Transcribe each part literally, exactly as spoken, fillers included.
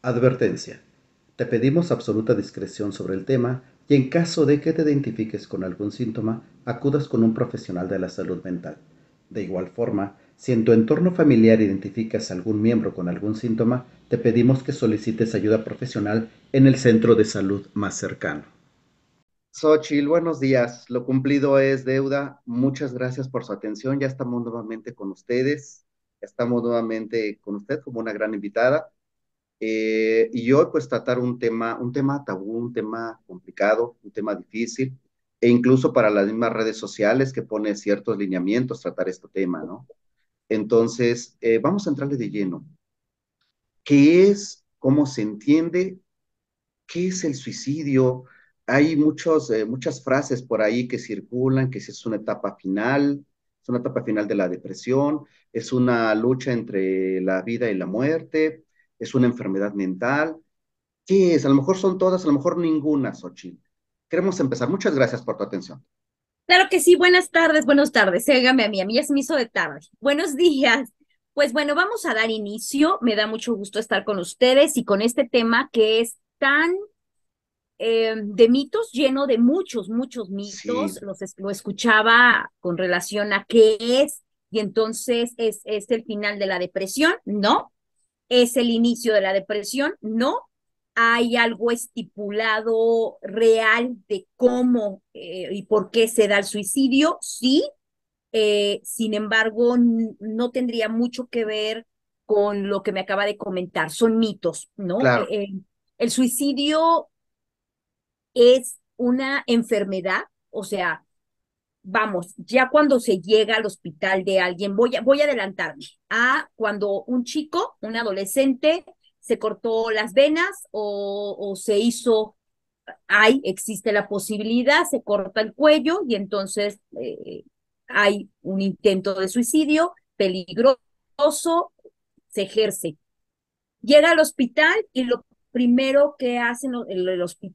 Advertencia. Te pedimos absoluta discreción sobre el tema y en caso de que te identifiques con algún síntoma, acudas con un profesional de la salud mental. De igual forma, si en tu entorno familiar identificas algún miembro con algún síntoma, te pedimos que solicites ayuda profesional en el centro de salud más cercano. Xochitl, buenos días. Lo cumplido es deuda. Muchas gracias por su atención. Ya estamos nuevamente con ustedes. Estamos nuevamente con usted como una gran invitada. Eh, y hoy pues tratar un tema, un tema tabú, un tema complicado, un tema difícil, e incluso para las mismas redes sociales que pone ciertos lineamientos tratar este tema, ¿no? Entonces, eh, vamos a entrarle de lleno. ¿Qué es? ¿Cómo se entiende? ¿Qué es el suicidio? Hay muchos, eh, muchas frases por ahí que circulan, que si es una etapa final, es una etapa final de la depresión, es una lucha entre la vida y la muerte, es una enfermedad mental. ¿Qué es? A lo mejor son todas, a lo mejor ninguna, Xochitl. Queremos empezar. Muchas gracias por tu atención. Claro que sí, buenas tardes, buenas tardes. Ségame a mí, a mí ya se me hizo de tarde. Buenos días. Pues bueno, vamos a dar inicio. Me da mucho gusto estar con ustedes y con este tema que es tan eh, de mitos, lleno de muchos, muchos Sí, mitos. Los, es- lo escuchaba con relación a qué es, y entonces es, es el final de la depresión, ¿no? ¿Es el inicio de la depresión? No. ¿Hay algo estipulado real de cómo eh, y por qué se da el suicidio? Sí. Eh, sin embargo, n- no tendría mucho que ver con lo que me acaba de comentar. Son mitos, ¿no? Eh, claro. eh, el suicidio es una enfermedad, o sea, vamos, ya cuando se llega al hospital de alguien, voy a, voy a adelantarme a cuando un chico, un adolescente, se cortó las venas o, o se hizo, hay, existe la posibilidad, se corta el cuello y entonces eh, hay un intento de suicidio peligroso, se ejerce. Llega al hospital y lo primero que hacen el, el hospital,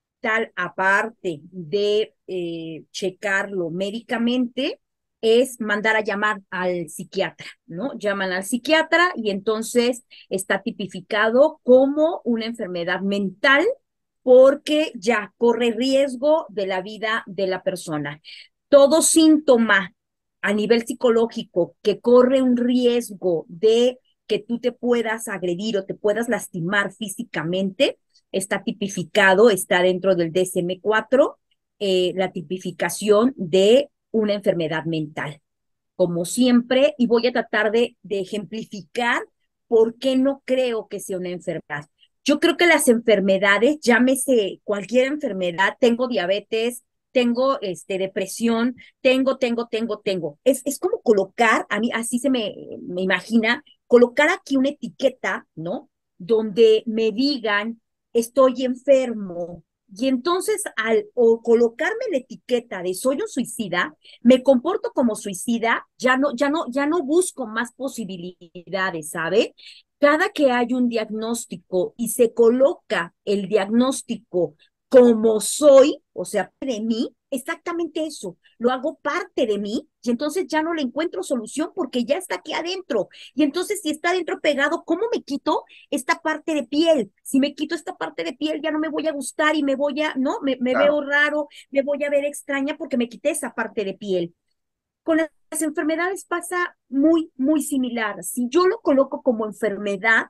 aparte de eh, checarlo médicamente, es mandar a llamar al psiquiatra, ¿no? Llaman al psiquiatra y entonces está tipificado como una enfermedad mental porque ya corre riesgo de la vida de la persona. Todo síntoma a nivel psicológico que corre un riesgo de que tú te puedas agredir o te puedas lastimar físicamente, está tipificado, está dentro del D S M cuatro, eh, la tipificación de una enfermedad mental. Como siempre, y voy a tratar de, de ejemplificar por qué no creo que sea una enfermedad. Yo creo que las enfermedades, llámese cualquier enfermedad, tengo diabetes, tengo este, depresión, tengo, tengo, tengo, tengo. Es, es como colocar, a mí así se me, me imagina, colocar aquí una etiqueta, ¿no? Donde me digan, estoy enfermo. Y entonces, al o colocarme la etiqueta de soy un suicida, me comporto como suicida, ya no, ya no, ya no busco más posibilidades, ¿sabe? Cada que hay un diagnóstico y se coloca el diagnóstico como soy, o sea, de mí, exactamente eso, lo hago parte de mí y entonces ya no le encuentro solución porque ya está aquí adentro. Y entonces si está adentro pegado, ¿cómo me quito esta parte de piel? Si me quito esta parte de piel, ya no me voy a gustar y me voy a, no, me, me veo Claro. raro, me voy a ver extraña porque me quité esa parte de piel. Con las enfermedades pasa muy, muy similar. Si yo lo coloco como enfermedad,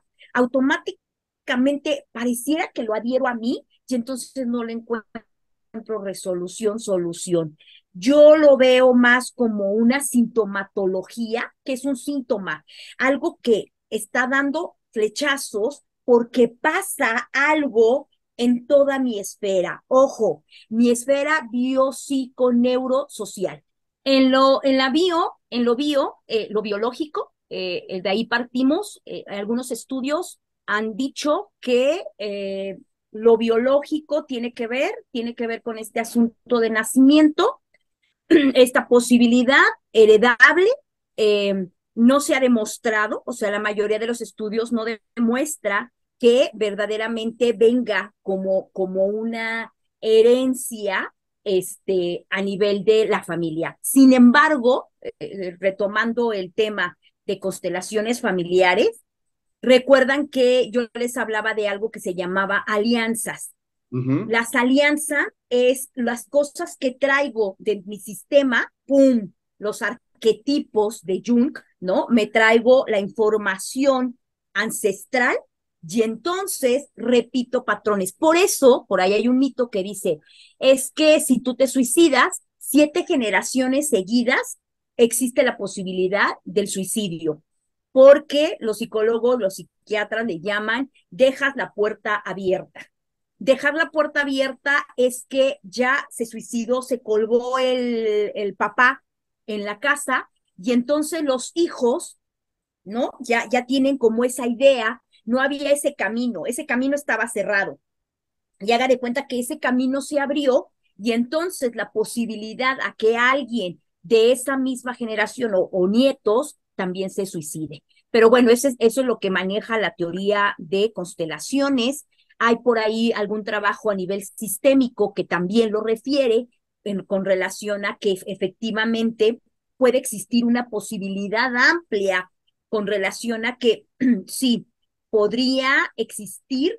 automáticamente pareciera que lo adhiero a mí y entonces no le encuentro resolución, solución. Yo lo veo más como una sintomatología, que es un síntoma, algo que está dando flechazos porque pasa algo en toda mi esfera. Ojo, mi esfera biopsiconeurosocial. En lo, en la bio, en lo bio, eh, lo biológico, eh, de ahí partimos. Eh, algunos estudios han dicho que eh, lo biológico tiene que ver, tiene que ver con este asunto de nacimiento, esta posibilidad heredable. Eh, no se ha demostrado, o sea, la mayoría de los estudios no demuestra que verdaderamente venga como, como una herencia este, a nivel de la familia. Sin embargo, eh, retomando el tema de constelaciones familiares, Recuerdan que yo les hablaba de algo que se llamaba alianzas. Ujú. Las alianzas es las cosas que traigo de mi sistema, ¡pum! Los arquetipos de Jung, ¿no? Me traigo la información ancestral y entonces repito patrones. Por eso, por ahí hay un mito que dice, es que si tú te suicidas, siete generaciones seguidas existe la posibilidad del suicidio, porque los psicólogos, los psiquiatras le llaman, dejas la puerta abierta. Dejar la puerta abierta es que ya se suicidó, se colgó el, el papá en la casa y entonces los hijos, ¿no? Ya, ya tienen como esa idea, no había ese camino, ese camino estaba cerrado. Y haga de cuenta que ese camino se abrió y entonces la posibilidad a que alguien de esa misma generación o, o nietos también se suicide. Pero bueno, eso es, eso es lo que maneja la teoría de constelaciones. Hay por ahí algún trabajo a nivel sistémico que también lo refiere en, con relación a que efectivamente puede existir una posibilidad amplia con relación a que sí, podría existir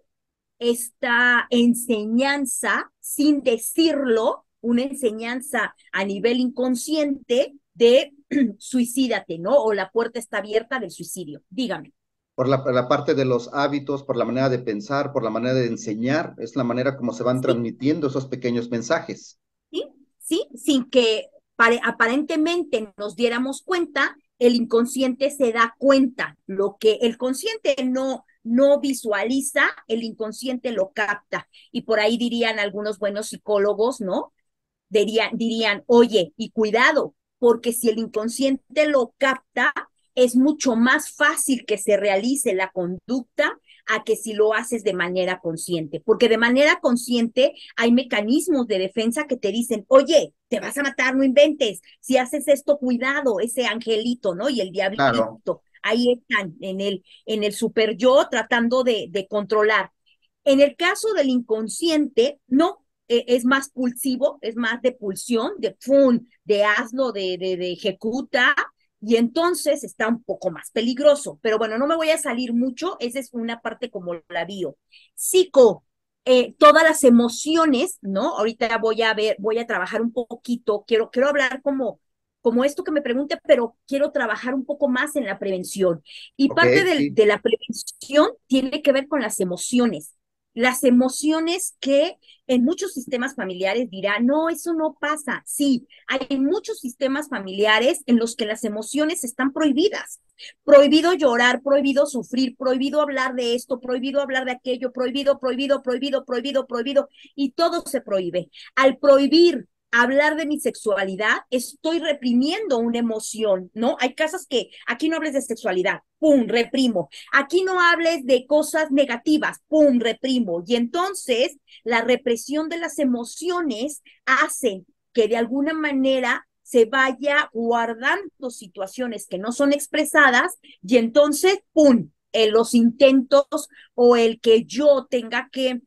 esta enseñanza, sin decirlo, una enseñanza a nivel inconsciente de suicídate, ¿no? O la puerta está abierta del suicidio. Dígame. Por la, por la parte de los hábitos, por la manera de pensar, por la manera de enseñar, es la manera como se van Sí, transmitiendo esos pequeños mensajes. sí, sí, sin que pare, aparentemente nos diéramos cuenta, el inconsciente se da cuenta. Lo que el consciente no, no visualiza, el inconsciente lo capta. Y por ahí dirían algunos buenos psicólogos, ¿no? Dirían, dirían, oye, y cuidado, porque si el inconsciente lo capta, es mucho más fácil que se realice la conducta a que si lo haces de manera consciente, porque de manera consciente hay mecanismos de defensa que te dicen, oye, te vas a matar, no inventes, si haces esto, cuidado, ese angelito, ¿no? Y el Claro. diablito, ahí están en el, en el super yo tratando de, de controlar. En el caso del inconsciente, no, eh, es más pulsivo, es más de pulsión, de fun, de hazlo, de, de, de ejecuta, y entonces está un poco más peligroso. Pero bueno, no me voy a salir mucho, esa es una parte como la bio. Psico, eh, todas las emociones, ¿no? Ahorita voy a ver, voy a trabajar un poquito, quiero, quiero hablar como, como esto que me pregunte, pero quiero trabajar un poco más en la prevención. Y Ok, parte del, sí. de la prevención tiene que ver con las emociones. Las emociones que en muchos sistemas familiares dirán, no, eso no pasa. Sí, hay muchos sistemas familiares en los que las emociones están prohibidas. Prohibido llorar, prohibido sufrir, prohibido hablar de esto, prohibido hablar de aquello, prohibido, prohibido, prohibido, prohibido, prohibido, y todo se prohíbe. Al prohibir hablar de mi sexualidad, estoy reprimiendo una emoción, ¿no? Hay casas que aquí no hables de sexualidad, pum, reprimo. Aquí no hables de cosas negativas, pum, reprimo. Y entonces la represión de las emociones hace que de alguna manera se vaya guardando situaciones que no son expresadas y entonces, ¡pum!, en los intentos o el que yo tenga que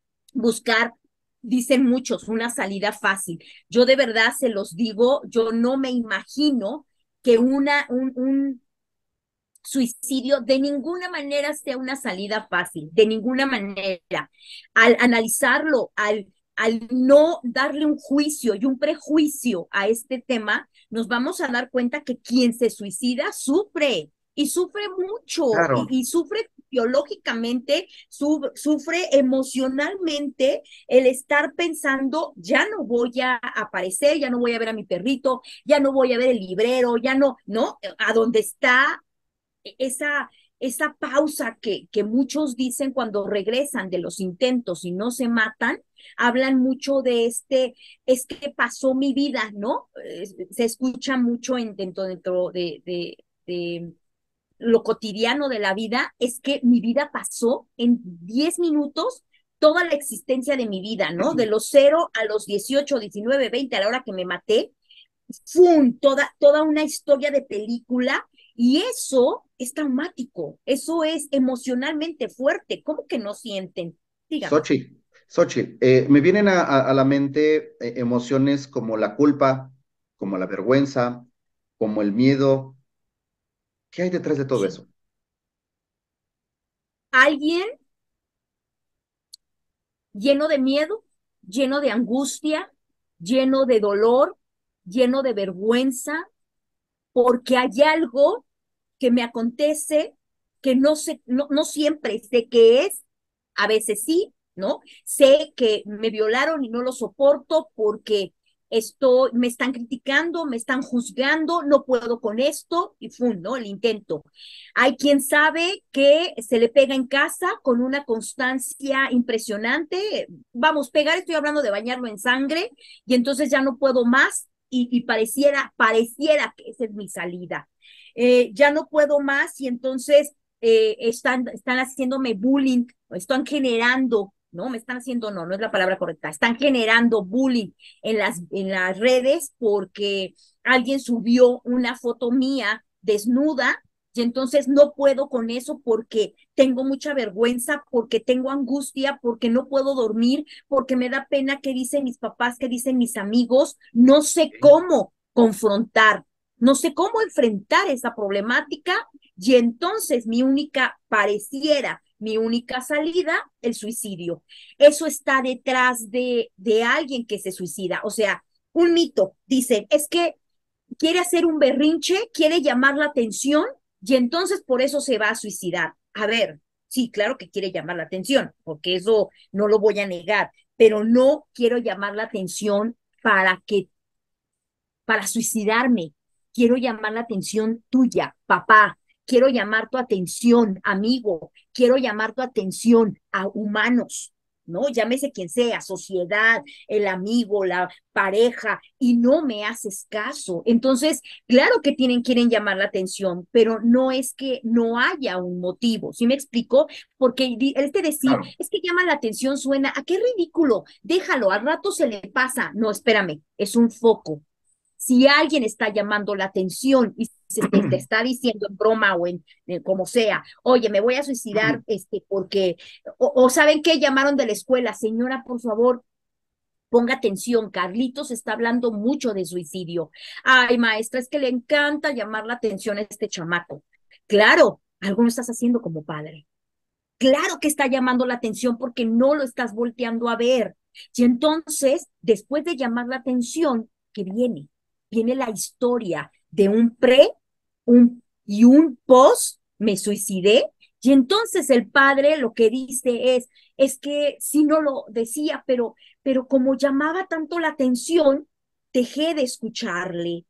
buscar, dicen muchos, una salida fácil. Yo de verdad se los digo, yo no me imagino que una, un, un suicidio de ninguna manera sea una salida fácil, de ninguna manera. Al analizarlo, al, al no darle un juicio y un prejuicio a este tema, nos vamos a dar cuenta que quien se suicida sufre y sufre mucho y, Claro. y sufre biológicamente, su, sufre emocionalmente el estar pensando, ya no voy a aparecer, ya no voy a ver a mi perrito, ya no voy a ver el librero, ya no, ¿no? A donde está esa, esa pausa que, que muchos dicen cuando regresan de los intentos y no se matan, hablan mucho de este, es que pasó mi vida, ¿no? Eh, se escucha mucho en, dentro, dentro de, de, de lo cotidiano de la vida, es que mi vida pasó en diez minutos toda la existencia de mi vida, ¿no? De los cero a los dieciocho, diecinueve, veinte, a la hora que me maté, ¡fum! Toda, toda una historia de película y eso es traumático, eso es emocionalmente fuerte. ¿Cómo que no sienten? Dígame. Xochitl, Xochitl, eh, me vienen a, a- a la mente eh, emociones como la culpa, como la vergüenza, como el miedo. ¿Qué hay detrás de todo Sí. eso? alguien lleno de miedo, lleno de angustia, lleno de dolor, lleno de vergüenza, porque hay algo que me acontece que no sé, no, no siempre sé qué es, a veces sí, ¿no? Sé que me violaron y no lo soporto porque esto me están criticando, me están juzgando, no puedo con esto y fun, ¿no? El intento. Hay quien sabe que se le pega en casa con una constancia impresionante. Vamos, pegar, estoy hablando de bañarlo en sangre y entonces ya no puedo más y, y pareciera, pareciera que esa es mi salida. Eh, ya no puedo más y entonces eh, están, están haciéndome bullying, están generando, no, me están haciendo, no, no es la palabra correcta, están generando bullying en las, en las redes porque alguien subió una foto mía desnuda y entonces no puedo con eso porque tengo mucha vergüenza, porque tengo angustia, porque no puedo dormir, porque me da pena que dicen mis papás, que dicen mis amigos, no sé cómo confrontar, no sé cómo enfrentar esa problemática y entonces mi única, pareciera, mi única salida, el suicidio. Eso está detrás de, de alguien que se suicida. O sea, un mito, dicen, es que quiere hacer un berrinche, quiere llamar la atención y entonces por eso se va a suicidar. A ver, sí, claro que quiere llamar la atención, porque eso no lo voy a negar, pero no quiero llamar la atención para que para suicidarme. Quiero llamar la atención tuya, papá. Quiero llamar tu atención, amigo. Quiero llamar tu atención a humanos, ¿no? Llámese quien sea, sociedad, el amigo, la pareja, y no me haces caso. Entonces, claro que tienen, quieren llamar la atención, pero no es que no haya un motivo. ¿Sí me explico? Porque él te decir, Claro. es que llama la atención, suena, ¿a qué ridículo? Déjalo, al rato se le pasa. No, espérame, es un foco. Si alguien está llamando la atención y se te, te está diciendo en broma o en, en, como sea, oye, me voy a suicidar este, porque, o, o ¿saben qué? Llamaron de la escuela, señora, por favor, ponga atención, Carlitos está hablando mucho de suicidio. Ay, maestra, es que le encanta llamar la atención a este chamaco. Claro, algo no estás haciendo como padre. Claro que está llamando la atención porque no lo estás volteando a ver. Y entonces, después de llamar la atención, ¿qué viene? Viene la historia de un pre un, y un post, me suicidé. Y entonces el padre lo que dice es, es que sí no lo decía, pero, pero como llamaba tanto la atención, dejé de escucharle.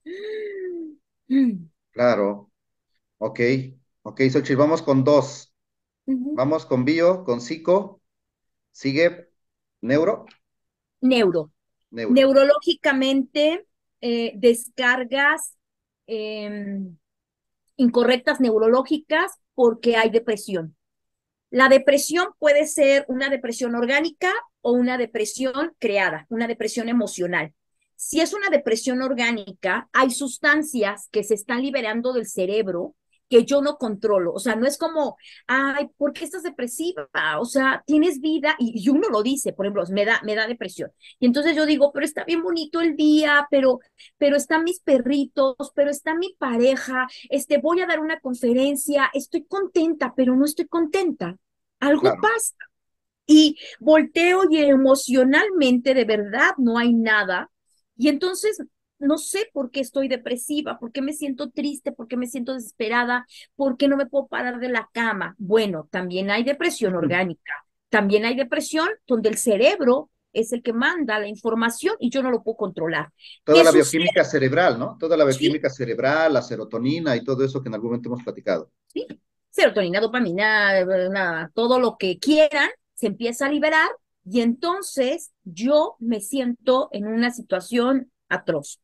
Claro. Ok. Ok, Xochitl, vamos con dos. Vamos con bio, con psico. Sigue neuro. Neuro. Neuro. Neurológicamente, eh, descargas eh, incorrectas neurológicas porque hay depresión. La depresión puede ser una depresión orgánica o una depresión creada, una depresión emocional. Si es una depresión orgánica, hay sustancias que se están liberando del cerebro que yo no controlo. O sea, no es como, ay, ¿por qué estás depresiva? O sea, tienes vida y, y uno lo dice, por ejemplo, me da, me da depresión. Y entonces yo digo, pero está bien bonito el día, pero, pero están mis perritos, pero está mi pareja, este, voy a dar una conferencia, estoy contenta, pero no estoy contenta. Algo Claro. pasa. Y volteo y emocionalmente de verdad no hay nada. Y entonces no sé por qué estoy depresiva, por qué me siento triste, por qué me siento desesperada, por qué no me puedo parar de la cama. Bueno, también hay depresión orgánica, también hay depresión donde el cerebro es el que manda la información y yo no lo puedo controlar. Toda ¿Qué la sucede? bioquímica cerebral, ¿no? Toda la Sí, bioquímica cerebral, la serotonina y todo eso que en algún momento hemos platicado. sí, serotonina, dopamina, eh, nada, todo lo que quieran, se empieza a liberar y entonces yo me siento en una situación atroz.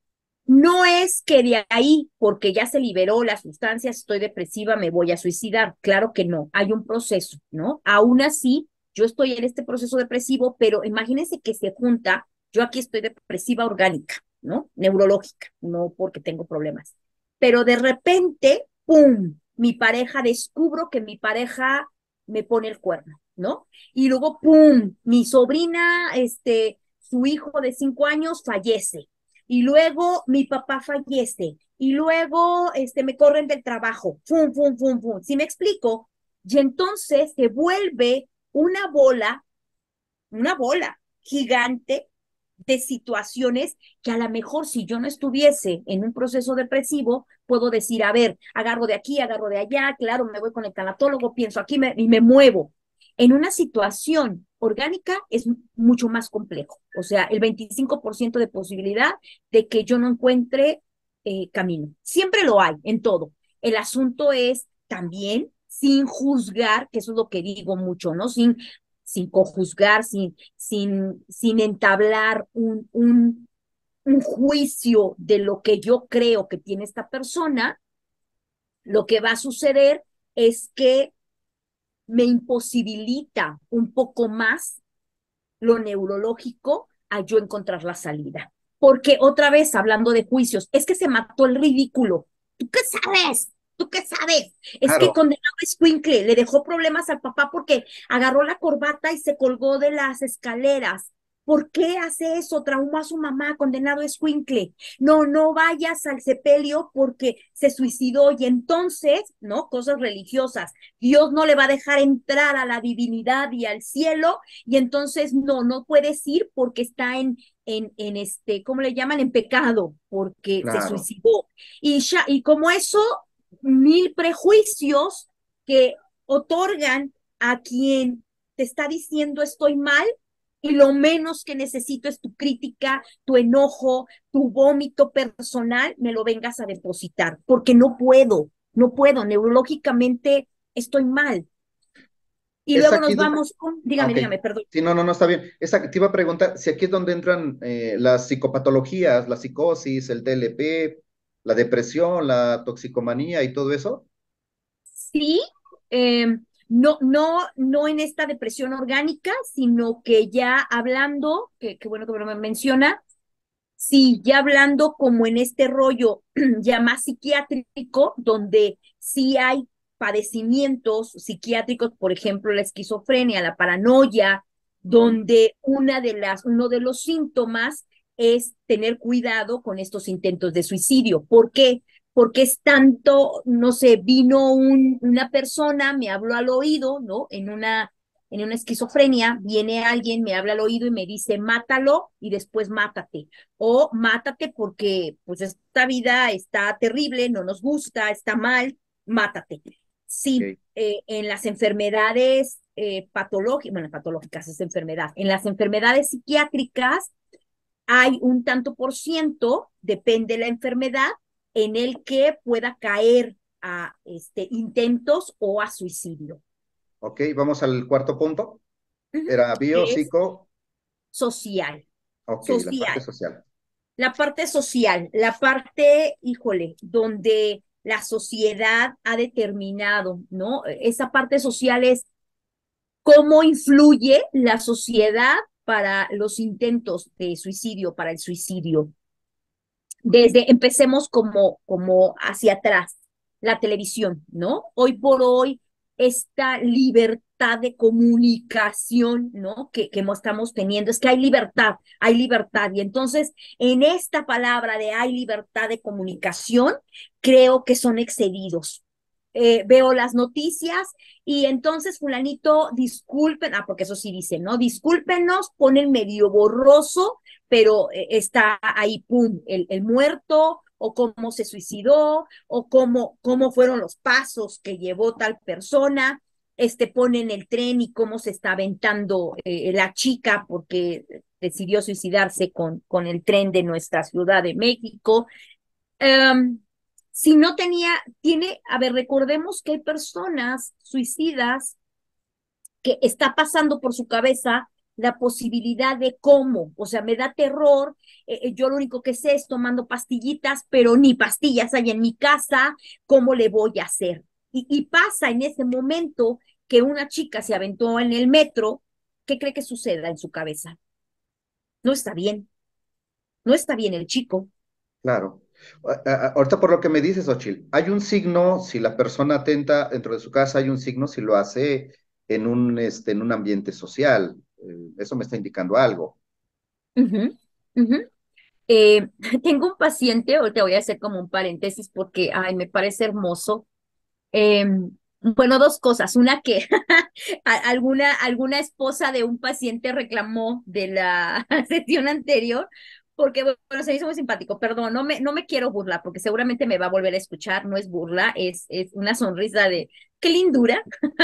No es que de ahí, porque ya se liberó la sustancia, estoy depresiva, me voy a suicidar. Claro que no, hay un proceso, ¿no? Aún así, yo estoy en este proceso depresivo, pero imagínense que se junta, yo aquí estoy depresiva orgánica, ¿no? Neurológica, no porque tengo problemas. Pero de repente, ¡pum! Mi pareja, descubro que mi pareja me pone el cuerno, ¿no? Y luego, ¡pum! Mi sobrina, este, su hijo de cinco años fallece y luego mi papá fallece, y luego este, me corren del trabajo, fum, fum, fum, fum. ¿Sí me explico? Y entonces se vuelve una bola, una bola gigante de situaciones que a lo mejor si yo no estuviese en un proceso depresivo, puedo decir, a ver, agarro de aquí, agarro de allá, claro, me voy con el tanatólogo, pienso aquí me, y me muevo. En una situación orgánica es mucho más complejo, o sea, el veinticinco por ciento de posibilidad de que yo no encuentre eh, camino. Siempre lo hay en todo. El asunto es también sin juzgar, que eso es lo que digo mucho, ¿no? Sin sin cojuzgar, sin, sin, sin entablar un, un, un juicio de lo que yo creo que tiene esta persona, lo que va a suceder es que me imposibilita un poco más lo neurológico a yo encontrar la salida. Porque otra vez, hablando de juicios, es que se mató el ridículo. ¿Tú qué sabes? ¿Tú qué sabes? Es que Claro, condenado a Escuincle le dejó problemas al papá porque agarró la corbata y se colgó de las escaleras. ¿Por qué hace eso? Traumó a su mamá, condenado a Escuincle. No, no vayas al sepelio porque se suicidó y entonces, ¿no? Cosas religiosas. Dios no le va a dejar entrar a la divinidad y al cielo y entonces no, no puedes ir porque está en, en, en este, ¿cómo le llaman? En pecado, porque se claro. suicidó. Y, ya, y como eso, mil prejuicios que otorgan a quien te está diciendo estoy mal y lo menos que necesito es tu crítica, tu enojo, tu vómito personal, me lo vengas a depositar, porque no puedo, no puedo, neurológicamente estoy mal. Y Es luego nos aquí, do- vamos con, ah, dígame, ok. dígame, perdón. Sí, no, no, no, está bien. Esa, te iba a preguntar si aquí es donde entran eh, las psicopatologías, la psicosis, el T L P, la depresión, la toxicomanía y todo eso. Sí, eh, no, no, no en esta depresión orgánica, sino que ya hablando, que, que bueno que me menciona, sí, ya hablando como en este rollo ya más psiquiátrico, donde sí hay padecimientos psiquiátricos, por ejemplo, la esquizofrenia, la paranoia, Ujú. donde una de las, uno de los síntomas es tener cuidado con estos intentos de suicidio. ¿Por qué? Porque es tanto, no sé, vino un, una persona, me habló al oído, ¿no? En una, en una esquizofrenia, viene alguien, me habla al oído y me dice, mátalo y después mátate o mátate porque pues esta vida está terrible, no nos gusta, está mal, mátate. Sí, Ok. eh, en las enfermedades eh, patológicas, bueno, patológicas es enfermedad, en las enfermedades psiquiátricas hay un tanto por ciento, depende de la enfermedad, en el que pueda caer a este, intentos o a suicidio. Ok, vamos al cuarto punto. Ujú. Era bio, Es psico, social, ok, la parte social. social. La parte social, la parte, híjole, donde la sociedad ha determinado, ¿no? Esa parte social es cómo influye la sociedad para los intentos de suicidio, para el suicidio. Desde, empecemos como, como hacia atrás, la televisión, ¿no? Hoy por hoy, esta libertad de comunicación, ¿no? Que, que estamos teniendo, es que hay libertad, hay libertad. Y entonces, en esta palabra de hay libertad de comunicación, creo que son excedidos. Eh, veo las noticias y entonces fulanito, disculpen, ah, porque eso sí dicen, ¿no? Discúlpenos, ponen medio borroso pero eh, está ahí, pum, el, el muerto, o cómo se suicidó, o cómo, cómo fueron los pasos que llevó tal persona, este pone en el tren y cómo se está aventando eh, la chica porque decidió suicidarse con, con el tren de nuestra Ciudad de México. Um, si no tenía, tiene, a ver, recordemos que hay personas suicidas que está pasando por su cabeza la posibilidad de cómo, o sea, me da terror, eh, eh, yo lo único que sé es tomando pastillitas, pero ni pastillas hay en mi casa, ¿cómo le voy a hacer? Y, y pasa en ese momento que una chica se aventó en el metro, ¿qué cree que suceda en su cabeza? No está bien, no está bien el chico. Claro. A- a- Ahorita por lo que me dices, Ochil, hay un signo si la persona atenta dentro de su casa, hay un signo si lo hace en un, este, en un ambiente social. Eh, eso me está indicando algo. Ujú, ujú. Eh, tengo un paciente, ahorita voy a hacer como un paréntesis porque, ay, me parece hermoso. Eh, Bueno, dos cosas. Una que a- alguna, alguna esposa de un paciente reclamó de la sesión anterior, porque bueno, se me hizo muy simpático. Perdón, no me, no me quiero burlar, porque seguramente me va a volver a escuchar. No es burla, es, es una sonrisa de qué lindura,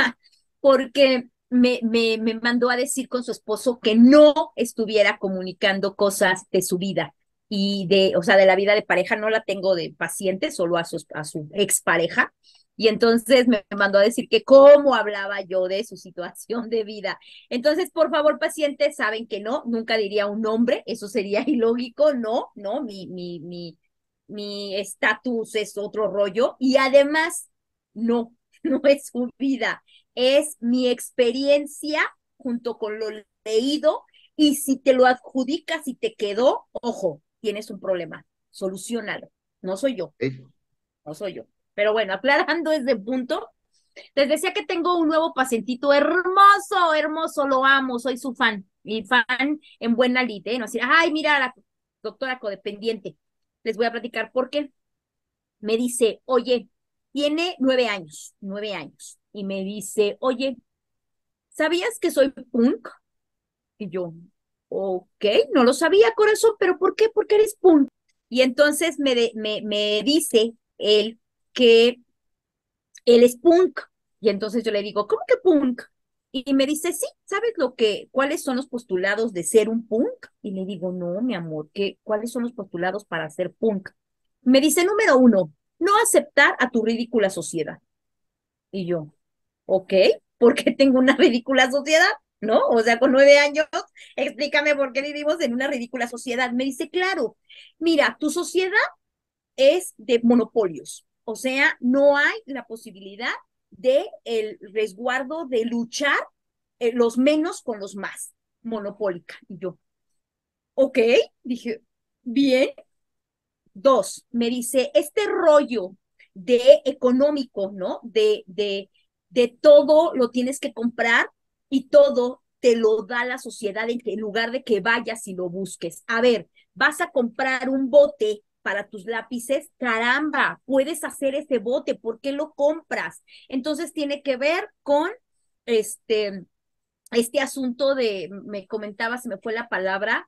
porque me, me, me mandó a decir con su esposo que no estuviera comunicando cosas de su vida y de, o sea, de la vida de pareja. No la tengo de paciente, solo a su, a su expareja. Y entonces me mandó a decir que cómo hablaba yo de su situación de vida. Entonces, por favor, pacientes, saben que no, nunca diría un nombre, eso sería ilógico, no, no, mi, mi, mi, mi estatus es otro rollo. Y además, no, no es su vida, es mi experiencia junto con lo leído. Y si te lo adjudicas y te quedó, ojo, tienes un problema, solucionalo. No soy yo, ¿Ok? no soy yo. Pero bueno, aclarando ese punto, les decía que tengo un nuevo pacientito hermoso, hermoso, lo amo, soy su fan, mi fan en buena lid, ¿eh? No así, ay, mira la doctora codependiente. Les voy a platicar por qué. Me dice, oye, tiene nueve años, nueve años, y me dice, oye, ¿sabías que soy punk? Y yo, ok, no lo sabía, corazón, pero ¿por qué? Porque eres punk. Y entonces me, de, me, me dice él que él es punk. Y entonces yo le digo, ¿cómo que punk? Y me dice, sí, ¿sabes lo que, cuáles son los postulados de ser un punk? Y le digo, no, mi amor, ¿qué, cuáles son los postulados para ser punk? Me dice, número uno, no aceptar a tu ridícula sociedad. Y yo, ok, ¿por qué tengo una ridícula sociedad? ¿No? O sea, con nueve años, explícame por qué vivimos en una ridícula sociedad. Me dice, claro, mira, tu sociedad es de monopolios. O sea, no hay la posibilidad de el resguardo de luchar eh, los menos con los más. Monopólica. Y yo, ok, dije, bien. Dos, me dice, este rollo de económico, ¿no? De, de, de todo lo tienes que comprar y todo te lo da la sociedad en, que, en lugar de que vayas y lo busques. A ver, vas a comprar un bote para tus lápices, caramba, puedes hacer ese bote, ¿por qué lo compras? Entonces tiene que ver con este, este asunto de, me comentaba, se me fue la palabra,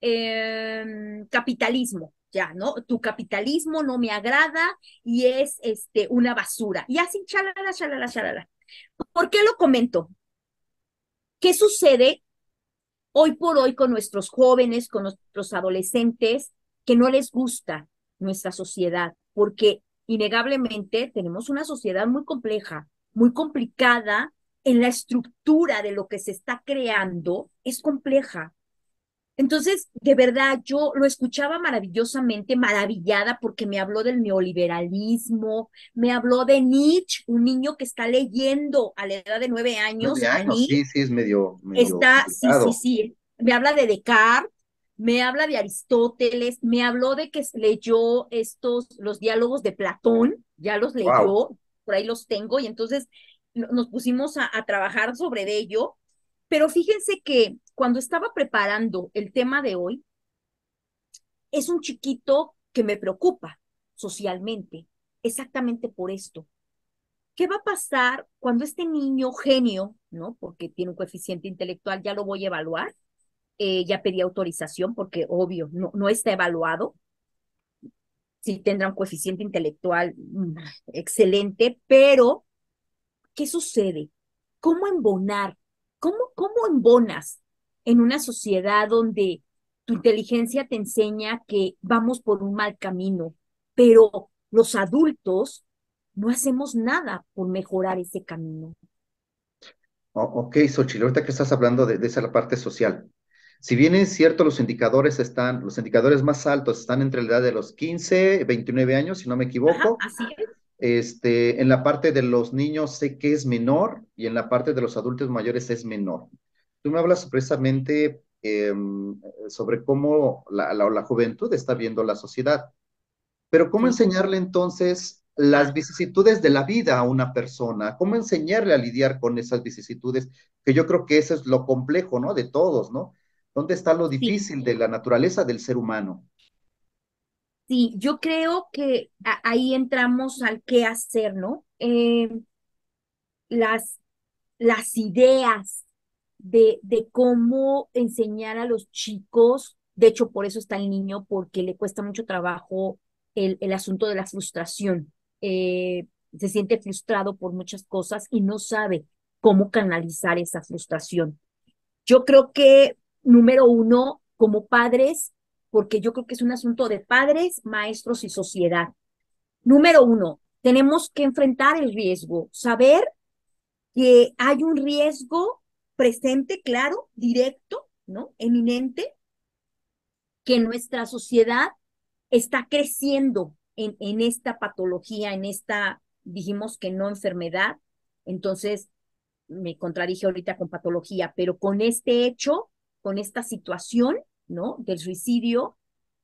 eh, capitalismo, ya, ¿no? Tu capitalismo no me agrada y es este, una basura. Y así, chalala, chalala, chalala. ¿Por qué lo comento? ¿Qué sucede hoy por hoy con nuestros jóvenes, con nuestros adolescentes, que no les gusta nuestra sociedad? Porque innegablemente tenemos una sociedad muy compleja, muy complicada en la estructura de lo que se está creando, es compleja. Entonces, de verdad, yo lo escuchaba maravillosamente, maravillada, porque me habló del neoliberalismo, me habló de Nietzsche, un niño que está leyendo a la edad de nueve Nueve años a años, Nietzsche. sí, sí, es medio, medio Está, sí, sí, complicado. sí, me habla de Descartes, me habla de Aristóteles, me habló de que leyó estos, los diálogos de Platón, ya los Wow. leyó, por ahí los tengo, y entonces nos pusimos a, a trabajar sobre ello. Pero fíjense que cuando estaba preparando el tema de hoy, es un chiquito que me preocupa socialmente, exactamente por esto. ¿Qué va a pasar cuando este niño genio, ¿no? Porque tiene un coeficiente intelectual, ya lo voy a evaluar, eh, ya pedí autorización porque obvio, no, no está evaluado, sí tendrá un coeficiente intelectual mm, excelente, pero ¿qué sucede? ¿Cómo embonar? ¿Cómo, cómo embonas en una sociedad donde tu inteligencia te enseña que vamos por un mal camino, pero los adultos no hacemos nada por mejorar ese camino? O- ok, Xochitl, ahorita que estás hablando de, de esa parte social. Si bien es cierto, los indicadores están, los indicadores más altos están entre la edad de los quince, veintinueve años, si no me Ajá, equivoco. así es. Este, en la parte de los niños sé que es menor y en la parte de los adultos mayores es menor. Tú me hablas precisamente em, sobre cómo la, la, la juventud está viendo la sociedad. Pero ¿cómo Sí. enseñarle entonces las Ah, vicisitudes de la vida a una persona? ¿Cómo enseñarle a lidiar con esas vicisitudes? Que yo creo que eso es lo complejo, ¿no? De todos, ¿no? ¿Dónde está lo sí, difícil de la naturaleza del ser humano? sí, yo creo que a- ahí entramos al qué hacer, ¿no? Eh, las, las ideas de, de cómo enseñar a los chicos. De hecho, por eso está el niño, porque le cuesta mucho trabajo el, el asunto de la frustración. Eh, se siente frustrado por muchas cosas y no sabe cómo canalizar esa frustración. Yo creo que, número uno, como padres, porque yo creo que es un asunto de padres, maestros y sociedad. Número uno, tenemos que enfrentar el riesgo, saber que hay un riesgo presente, claro, directo, ¿no? Eminente, que nuestra sociedad está creciendo en, en esta patología, en esta, dijimos que no enfermedad, entonces me contradije ahorita con patología, pero con este hecho, con esta situación, ¿no? Del suicidio,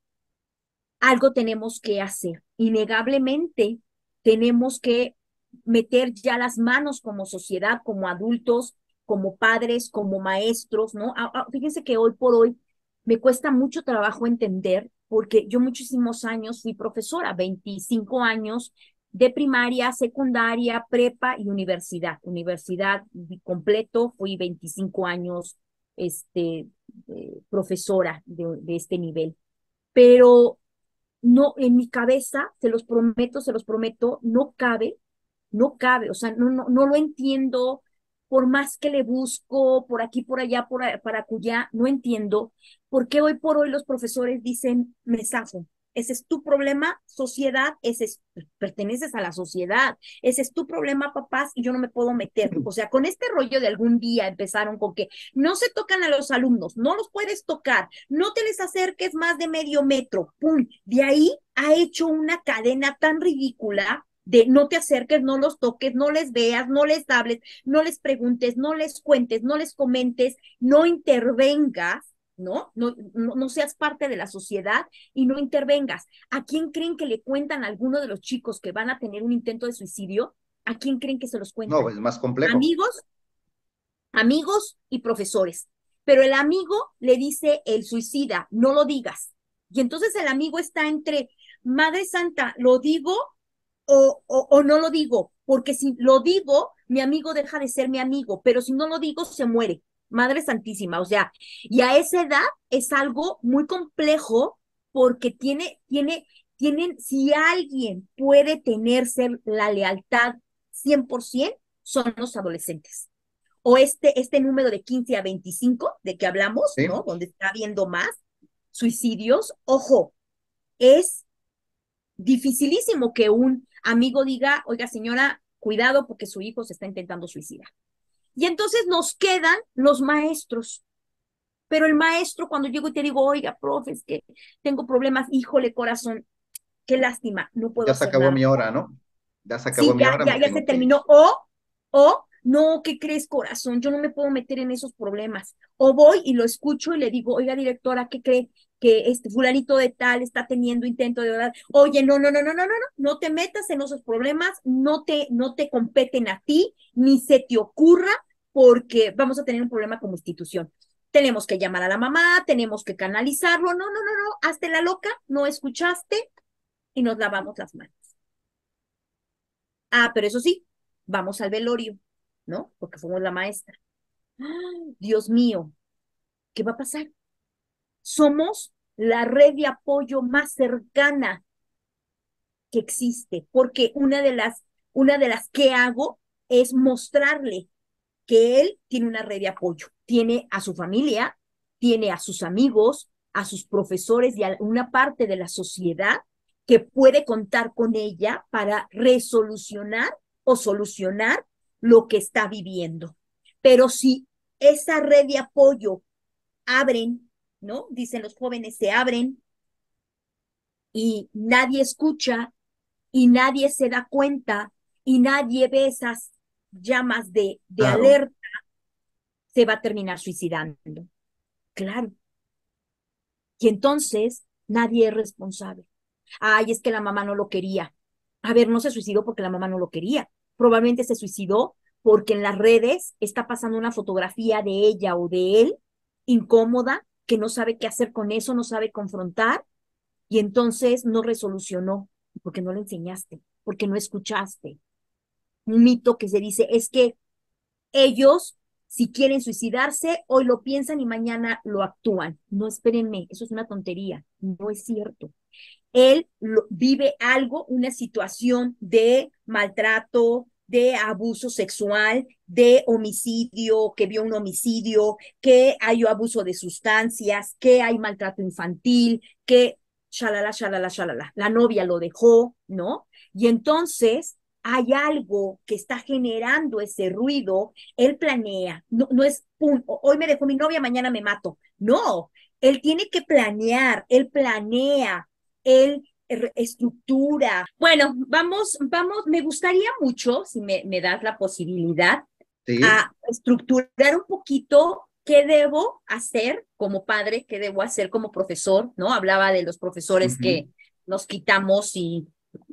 algo tenemos que hacer. Innegablemente, tenemos que meter ya las manos como sociedad, como adultos, como padres, como maestros, ¿no? Ah, ah, fíjense que hoy por hoy me cuesta mucho trabajo entender, porque yo muchísimos años fui profesora, veinticinco años de primaria, secundaria, prepa y universidad. Universidad completo, fui veinticinco años este, eh, profesora de, de este nivel. Pero no, en mi cabeza, se los prometo, se los prometo, no cabe, no cabe, o sea, no, no, no lo entiendo, por más que le busco por aquí, por allá, por a- para acullá, no entiendo por qué hoy por hoy los profesores dicen, me zafo. Ese es tu problema, sociedad, ese es, perteneces a la sociedad, ese es tu problema, papás, y yo no me puedo meter. O sea, con este rollo de algún día empezaron con que no se tocan a los alumnos, no los puedes tocar, no te les acerques más de medio metro, pum. De ahí ha hecho una cadena tan ridícula de no te acerques, no los toques, no les veas, no les hables, no les preguntes, no les cuentes, no les comentes, no intervengas, ¿no? No, no, no seas parte de la sociedad y no intervengas. ¿A quién creen que le cuentan a alguno de los chicos que van a tener un intento de suicidio? ¿A quién creen que se los No, cuentan? es más complejo. Amigos, amigos y profesores. Pero el amigo le dice el suicida, no lo digas. Y entonces el amigo está entre, Madre Santa, ¿lo digo o, o, o no lo digo? Porque si lo digo, mi amigo deja de ser mi amigo, pero si no lo digo, se muere. Madre Santísima, o sea, y a esa edad es algo muy complejo porque tiene, tiene, tienen, si alguien puede tenerse la lealtad cien por ciento, son los adolescentes o este, este número de quince a veinticinco de que hablamos, ¿no? ¿Sí? Donde está habiendo más suicidios, ojo, es dificilísimo que un amigo diga, oiga señora, cuidado porque su hijo se está intentando suicidar. Y entonces nos quedan los maestros. Pero el maestro, cuando llego y te digo, oiga, profe, es que tengo problemas, híjole, corazón, qué lástima, no puedo Ya se hacer acabó nada. mi hora, ¿no? Ya se acabó Sí, mi ya, hora, ya, me ya se tengo que ir. terminó. O, o, no, ¿qué crees, corazón? Yo no me puedo meter en esos problemas. O voy y lo escucho y le digo, oiga, directora, ¿qué cree? Que este fulanito de tal está teniendo intento de verdad. Oye, no, no, no, no, no, no, no, no te metas en esos problemas, no te, no te competen a ti, ni se te ocurra, porque vamos a tener un problema como institución. Tenemos que llamar a la mamá, tenemos que canalizarlo. No, no, no, no, hazte la loca, no escuchaste y nos lavamos las manos. Ah, pero eso sí, vamos al velorio, ¿no? Porque fuimos la maestra. ¡Ay, Dios mío! ¿Qué va a pasar? Somos la red de apoyo más cercana que existe, porque una de las, una de las que hago es mostrarle que él tiene una red de apoyo, tiene a su familia, tiene a sus amigos, a sus profesores y a una parte de la sociedad que puede contar con ella para resolucionar o solucionar lo que está viviendo. Pero si esa red de apoyo abren, ¿no? Dicen los jóvenes, se abren y nadie escucha y nadie se da cuenta y nadie ve esas llamas de, de Claro. alerta, se va a terminar suicidando. Claro. Y entonces nadie es responsable. Ay, es que la mamá no lo quería. A ver, no se suicidó porque la mamá no lo quería. Probablemente se suicidó porque en las redes está pasando una fotografía de ella o de él incómoda, que no sabe qué hacer con eso, no sabe confrontar y entonces no resolucionó porque no le enseñaste, porque no escuchaste. un mito que se dice, es que ellos, si quieren suicidarse, hoy lo piensan y mañana lo actúan. No, espérenme, eso es una tontería, no es cierto. Él lo, vive algo, una situación de maltrato, de abuso sexual, de homicidio, que vio un homicidio, que hay abuso de sustancias, que hay maltrato infantil, que shalala, shalala, shalala. La novia lo dejó, ¿no? Y entonces hay algo que está generando ese ruido, él planea, no, no es, pum, hoy me dejó mi novia, mañana me mato. No, él tiene que planear, él planea, él estructura. Bueno, vamos, vamos, me gustaría mucho, si me, me das la posibilidad, ¿Sí? a estructurar un poquito qué debo hacer como padre, qué debo hacer como profesor, ¿no? Hablaba de los profesores Ujú. que nos quitamos y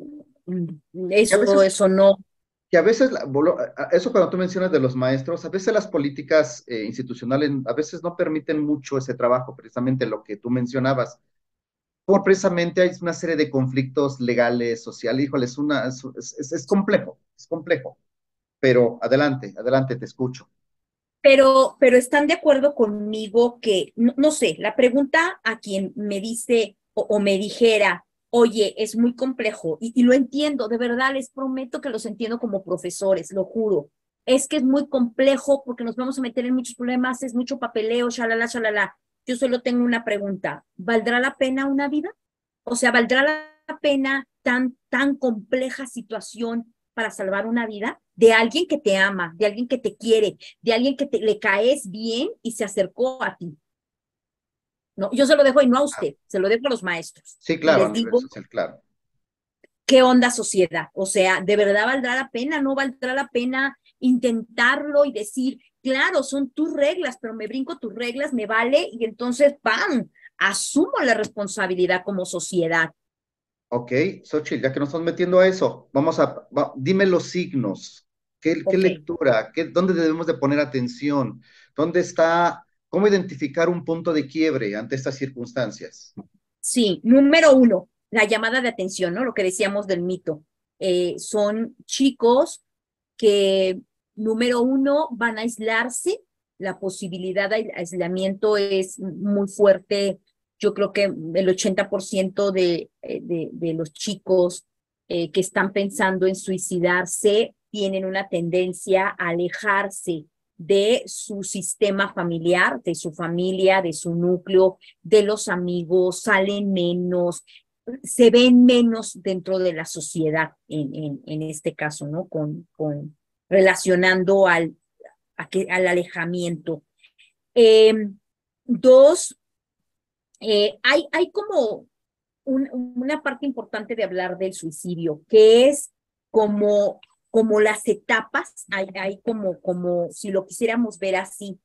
mm, Que a eso, veces, eso no. que a veces, la- volo- a- a- eso cuando tú mencionas de los maestros, a veces las políticas eh, institucionales a veces no permiten mucho ese trabajo, precisamente lo que tú mencionabas. Como precisamente hay una serie de conflictos legales, sociales, híjole, es una, es, es- es complejo, es complejo, pero adelante, adelante, te escucho. Pero, pero están de acuerdo conmigo que, no, no sé, la pregunta a quien me dice o, o me dijera, oye, es muy complejo, y, y lo entiendo, de verdad les prometo que los entiendo como profesores, lo juro. Es que es muy complejo porque nos vamos a meter en muchos problemas, es mucho papeleo, shalala, shalala. Yo solo tengo una pregunta, ¿valdrá la pena una vida? O sea, ¿valdrá la pena tan, tan compleja situación para salvar una vida de alguien que te ama, de alguien que te quiere, de alguien que te, le caes bien y se acercó a ti? No, yo se lo dejo y no a Ah, usted, se lo dejo a los maestros. sí, Y claro, a les nivel digo, social, claro. ¿qué onda sociedad? O sea, ¿de verdad valdrá la pena? ¿No valdrá la pena intentarlo y decir, claro, son tus reglas, pero me brinco tus reglas, me vale, y entonces, ¡pam! Asumo la responsabilidad como sociedad. Ok, Xochitl, ya que nos estamos metiendo a eso, vamos a, va- dime los signos, ¿qué, qué Ok. lectura, qué, dónde debemos de poner atención? ¿Dónde está, cómo identificar un punto de quiebre ante estas circunstancias? Sí, número uno, la llamada de atención, ¿no? Lo que decíamos del mito. Eh, son chicos que, número uno, van a aislarse. La posibilidad de aislamiento es muy fuerte. Yo creo que el ochenta por ciento de, eh, de, de los chicos eh, que están pensando en suicidarse tienen una tendencia a alejarse de su sistema familiar, de su familia, de su núcleo, de los amigos, salen menos, se ven menos dentro de la sociedad en, en, en este caso, ¿no? Con, con relacionando al, a que, al alejamiento. Eh, dos, eh, hay, hay como un, una parte importante de hablar del suicidio, que es como, como las etapas, hay, hay como, como si lo quisiéramos ver así,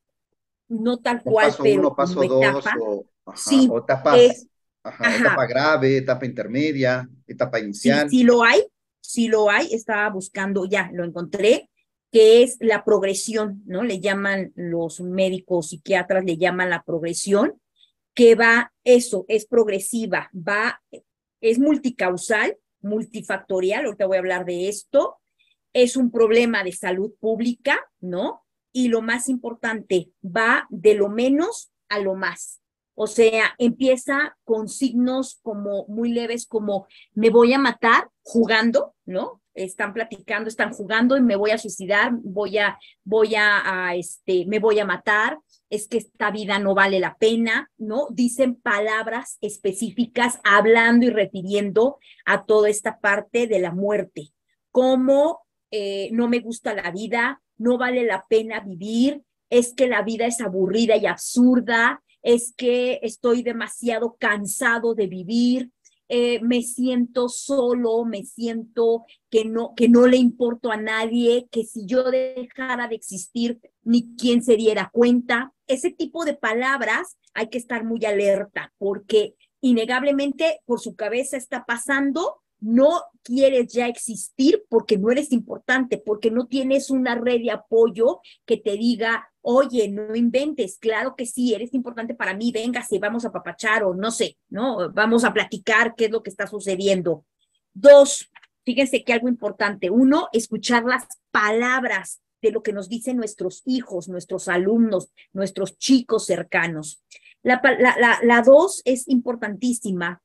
no tal O cual, paso pero uno, como paso dos, etapa. o, ajá, Sí, o etapas, es, ajá, etapa ajá, grave, etapa intermedia, etapa sí, inicial. sí lo hay, sí lo hay, estaba buscando, ya lo encontré, que es la progresión, ¿no? Le llaman los médicos psiquiatras, le llaman la progresión, que va, eso, es progresiva, va, es multicausal, multifactorial, ahorita voy a hablar de esto, es un problema de salud pública, ¿no? Y lo más importante, va de lo menos a lo más. O sea, empieza con signos como muy leves, como me voy a matar jugando, ¿no? Están platicando, están jugando y me voy a suicidar, voy a, voy a, a este, me voy a matar, es que esta vida no vale la pena, ¿no? Dicen palabras específicas hablando y refiriendo a toda esta parte de la muerte, como eh, no me gusta la vida, no vale la pena vivir, es que la vida es aburrida y absurda, es que estoy demasiado cansado de vivir, eh, me siento solo, me siento que no, que no le importo a nadie, que si yo dejara de existir, ni quien se diera cuenta. Ese tipo de palabras hay que estar muy alerta porque innegablemente por su cabeza está pasando, no quieres ya existir porque no eres importante, porque no tienes una red de apoyo que te diga, oye, no inventes, claro que sí, eres importante para mí, véngase, vamos a papachar o no sé, ¿no? Vamos a platicar qué es lo que está sucediendo. Dos, fíjense que algo importante, uno, escuchar las palabras de lo que nos dicen nuestros hijos, nuestros alumnos, nuestros chicos cercanos. La, la, la, la dos es importantísima,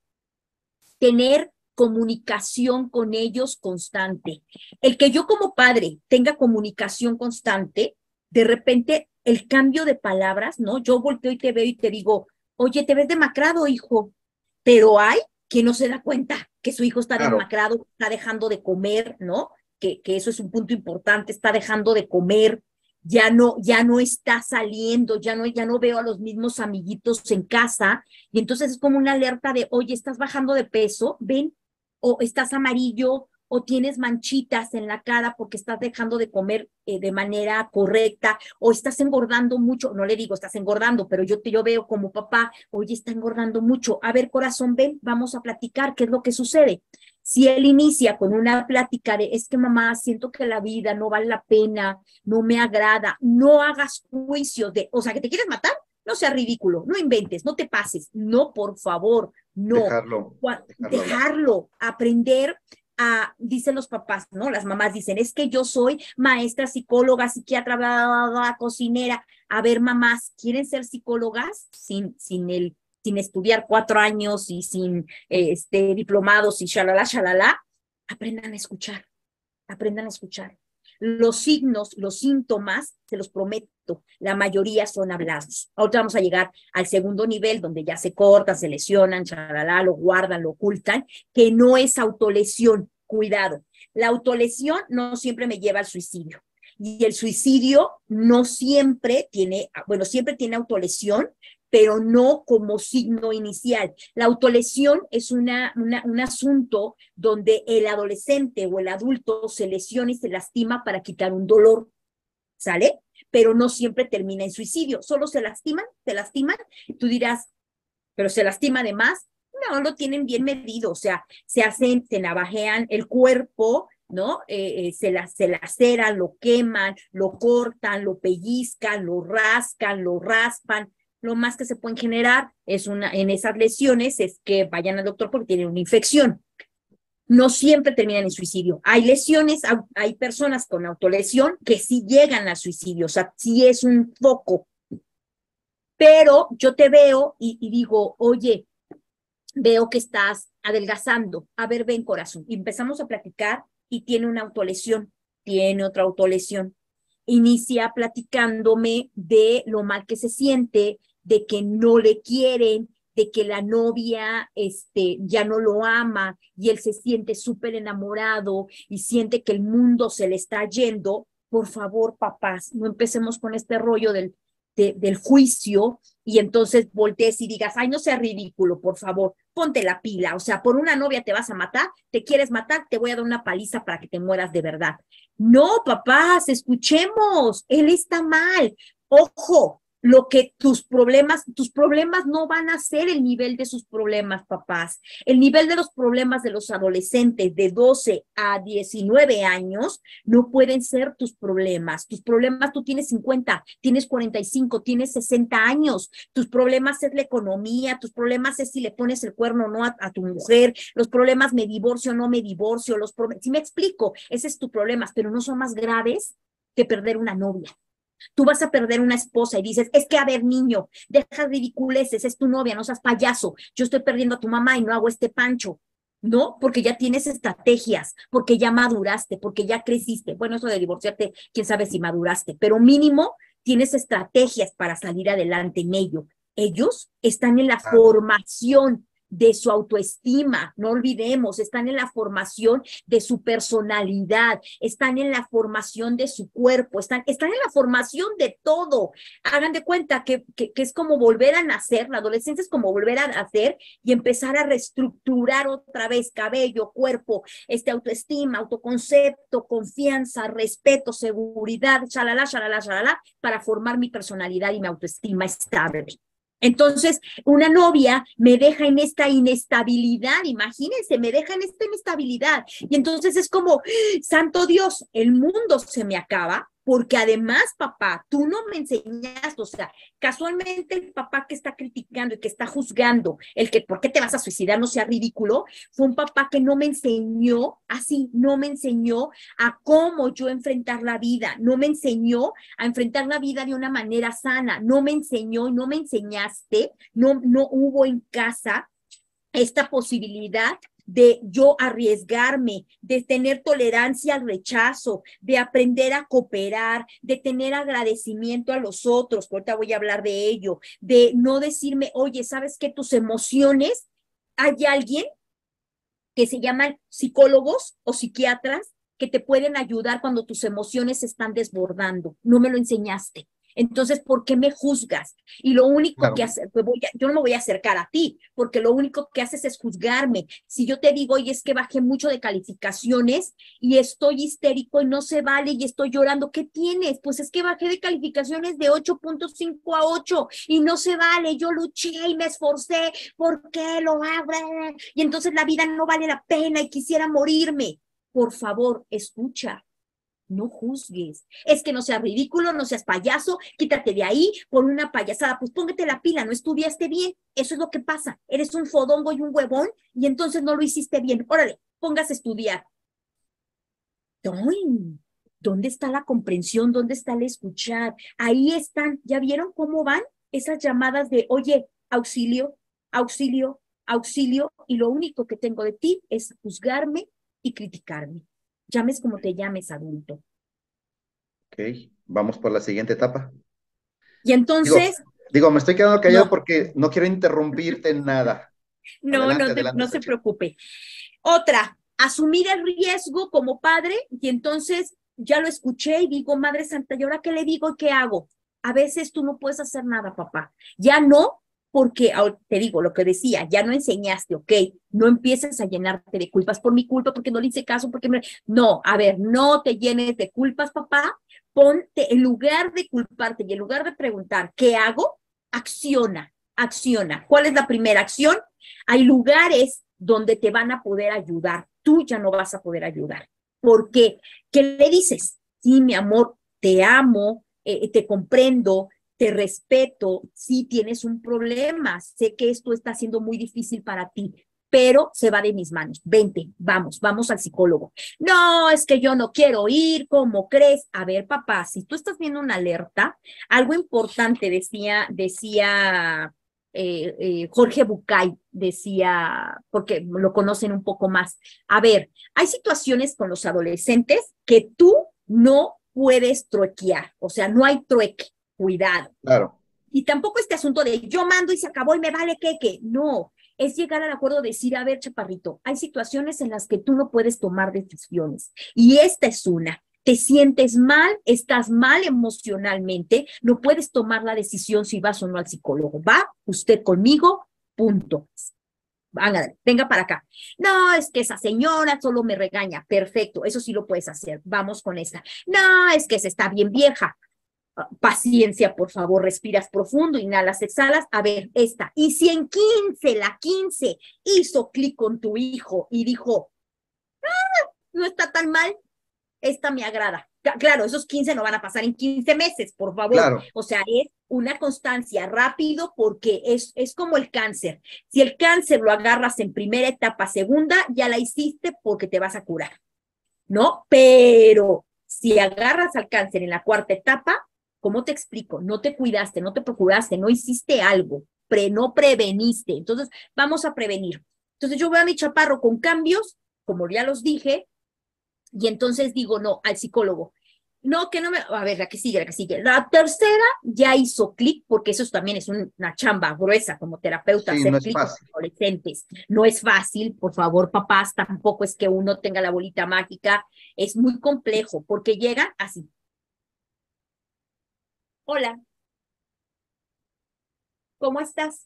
tener comunicación con ellos constante. El que yo como padre tenga comunicación constante, de repente el cambio de palabras, ¿no? Yo volteo y te veo y te digo, oye, te ves demacrado, hijo, pero hay quien no se da cuenta que su hijo está Claro. demacrado, está dejando de comer, ¿no? Que, que eso es un punto importante, está dejando de comer, ya no, ya no está saliendo, ya no, ya no veo a los mismos amiguitos en casa, y entonces es como una alerta de, oye, estás bajando de peso, ven, o estás amarillo, o tienes manchitas en la cara porque estás dejando de comer eh, de manera correcta, o estás engordando mucho, no le digo estás engordando, pero yo, te, yo veo como papá, oye, está engordando mucho, a ver, corazón, ven, vamos a platicar, ¿qué es lo que sucede? Si él inicia con una plática de, es que mamá, siento que la vida no vale la pena, no me agrada, no hagas juicios de, o sea, que te quieres matar, no seas ridículo, no inventes, no te pases, no, por favor, no. Dejarlo, Gua- dejarlo hablar. Dejarlo, aprender a, dicen los papás, ¿no? Las mamás dicen, es que yo soy maestra, psicóloga, psiquiatra, bla, bla, bla, bla, cocinera. A ver, mamás, ¿quieren ser psicólogas sin, sin el, sin estudiar cuatro años y sin eh, este, diplomados y shalala, shalala? Aprendan a escuchar, aprendan a escuchar. Los signos, los síntomas, se los prometo, la mayoría son hablados. Ahorita vamos a llegar al segundo nivel, donde ya se cortan, se lesionan, chalala, lo guardan, lo ocultan, que no es autolesión. Cuidado, la autolesión no siempre me lleva al suicidio. Y el suicidio no siempre tiene, bueno, siempre tiene autolesión, pero no como signo inicial. La autolesión es una, una, un asunto donde el adolescente o el adulto se lesiona y se lastima para quitar un dolor, ¿sale? Pero no siempre termina en suicidio, solo se lastiman, se lastiman, tú dirás, pero se lastima de más. No, lo tienen bien medido, o sea, se hacen, se navajean el cuerpo, ¿no? Eh, eh, se, la, se laceran, lo queman, lo cortan, lo pellizcan, lo rascan, lo raspan. Lo más que se pueden generar es una, en esas lesiones es que vayan al doctor porque tienen una infección. No siempre terminan en suicidio. Hay lesiones, hay personas con autolesión que sí llegan al suicidio, o sea, sí es un foco. Pero yo te veo y, y digo, oye, veo que estás adelgazando. A ver, ven, corazón. Y empezamos a platicar y tiene una autolesión, tiene otra autolesión. Inicia platicándome de lo mal que se siente, de que no le quieren, de que la novia este, ya no lo ama y él se siente súper enamorado y siente que el mundo se le está yendo. Por favor, papás, no empecemos con este rollo del, de, del juicio y entonces voltees y digas, ay, no seas ridículo, por favor, ponte la pila. O sea, por una novia te vas a matar, te quieres matar, te voy a dar una paliza para que te mueras de verdad. No, papás, escuchemos, él está mal. Ojo, lo que tus problemas, tus problemas no van a ser el nivel de sus problemas, papás. El nivel de los problemas de los adolescentes de doce a diecinueve años no pueden ser tus problemas. Tus problemas, tú tienes cincuenta, tienes cuarenta y cinco, tienes sesenta años. Tus problemas es la economía, tus problemas es si le pones el cuerno o no a, a tu mujer, los problemas me divorcio o no me divorcio, los problemas, si me explico, ese es tu problema, pero no son más graves que perder una novia. Tú vas a perder una esposa y dices, es que a ver, niño, deja ridiculeces, es tu novia, no seas payaso, yo estoy perdiendo a tu mamá y no hago este pancho, ¿no? Porque ya tienes estrategias, porque ya maduraste, porque ya creciste. Bueno, eso de divorciarte, quién sabe si maduraste, pero mínimo tienes estrategias para salir adelante en ello. Ellos están en la formación de su autoestima, no olvidemos, están en la formación de su personalidad, están en la formación de su cuerpo, están, están en la formación de todo. Hagan de cuenta que, que, que es como volver a nacer, la adolescencia es como volver a nacer y empezar a reestructurar otra vez cabello, cuerpo, este, autoestima, autoconcepto, confianza, respeto, seguridad, shalala, shalala, shalala, para formar mi personalidad y mi autoestima estable. Entonces, una novia me deja en esta inestabilidad, imagínense, me deja en esta inestabilidad. Y entonces es como, santo Dios, el mundo se me acaba porque además, papá, tú no me enseñaste, o sea, casualmente el papá que está criticando y que está juzgando, el que por qué te vas a suicidar no sea ridículo, fue un papá que no me enseñó así, no me enseñó a cómo yo enfrentar la vida, no me enseñó a enfrentar la vida de una manera sana, no me enseñó y no me enseñaste, no, no hubo en casa esta posibilidad de yo arriesgarme, de tener tolerancia al rechazo, de aprender a cooperar, de tener agradecimiento a los otros, ahorita voy a hablar de ello, de no decirme, oye, ¿sabes qué? Tus emociones, hay alguien que se llaman psicólogos o psiquiatras que te pueden ayudar cuando tus emociones se están desbordando. No me lo enseñaste. Entonces, ¿por qué me juzgas? Y lo único que Claro. hace, pues voy a, yo no me voy a acercar a ti, porque lo único que haces es juzgarme. Si yo te digo, oye, es que bajé mucho de calificaciones y estoy histérico y no se vale y estoy llorando, ¿qué tienes? Pues es que bajé de calificaciones de ocho punto cinco a ocho y no se vale, yo luché y me esforcé, ¿por qué lo hago? Y entonces la vida no vale la pena y quisiera morirme. Por favor, escucha. No juzgues. Es que no seas ridículo, no seas payaso, quítate de ahí por una payasada. Pues póngete la pila, no estudiaste bien. Eso es lo que pasa. Eres un fodongo y un huevón y entonces no lo hiciste bien. Órale, póngase a estudiar. ¡Ay! ¿Dónde está la comprensión? ¿Dónde está el escuchar? Ahí están. ¿Ya vieron cómo van esas llamadas de, oye, auxilio, auxilio, auxilio? Y lo único que tengo de ti es juzgarme y criticarme. Llames como te llames, adulto. Ok, vamos por la siguiente etapa. Y Digo, entonces, digo, me estoy quedando callado no, porque no quiero interrumpirte en nada. no, Adelante, no, te, adelante, no se Xochitl. preocupe. Otra, asumir el riesgo como padre y entonces ya lo escuché y digo, Madre Santa, ¿y ahora qué le digo y qué hago? A veces tú no puedes hacer nada, papá. Ya no, porque te digo lo que decía, ya no enseñaste, ok, no empieces a llenarte de culpas por mi culpa, porque no le hice caso, porque me... No, a ver, no te llenes de culpas, papá. Ponte, en lugar de culparte y en lugar de preguntar, ¿qué hago? Acciona, acciona. ¿Cuál es la primera acción? Hay lugares donde te van a poder ayudar. Tú ya no vas a poder ayudar. ¿Por qué? ¿Qué le dices? Sí, mi amor, te amo, eh, te comprendo, te respeto, sí tienes un problema, sé que esto está siendo muy difícil para ti, pero se va de mis manos. Vente, vamos, vamos al psicólogo. No, es que yo no quiero ir, ¿cómo crees? A ver, papá, si tú estás viendo una alerta, algo importante decía, decía eh, eh, Jorge Bucay, decía, porque lo conocen un poco más. A ver, hay situaciones con los adolescentes que tú no puedes truequear, o sea, no hay trueque, cuidado. Claro. Y tampoco este asunto de yo mando y se acabó y me vale que, que, no, es llegar al acuerdo de decir, a ver, chaparrito, hay situaciones en las que tú no puedes tomar decisiones y esta es una. Te sientes mal, estás mal emocionalmente, no puedes tomar la decisión si vas o no al psicólogo. Va usted conmigo, punto. Venga, venga para acá. No, es que esa señora solo me regaña. Perfecto, eso sí lo puedes hacer. Vamos con esta. No, es que se está bien vieja. Paciencia, por favor, respiras profundo, inhalas, exhalas. A ver, esta. Y si en quince, la quince, hizo clic con tu hijo y dijo, ah, no está tan mal, esta me agrada. Claro, esos quince no van a pasar en quince meses, por favor. Claro. O sea, es una constancia rápido porque es, es como el cáncer. Si el cáncer lo agarras en primera etapa, segunda, ya la hiciste porque te vas a curar, ¿no? Pero si agarras al cáncer en la cuarta etapa, ¿cómo te explico? No te cuidaste, no te procuraste, no hiciste algo, pre, no preveniste. Entonces, vamos a prevenir. Entonces, yo veo a mi chaparro con cambios, como ya los dije, y entonces digo, no, al psicólogo. No, que no me... A ver, la que sigue, la que sigue. La tercera ya hizo clic, porque eso también es un, una chamba gruesa como terapeuta, Sí, no hacer es clic con fácil. adolescentes. No es fácil, por favor, papás, tampoco es que uno tenga la bolita mágica. Es muy complejo, porque llegan así. Hola, ¿cómo estás?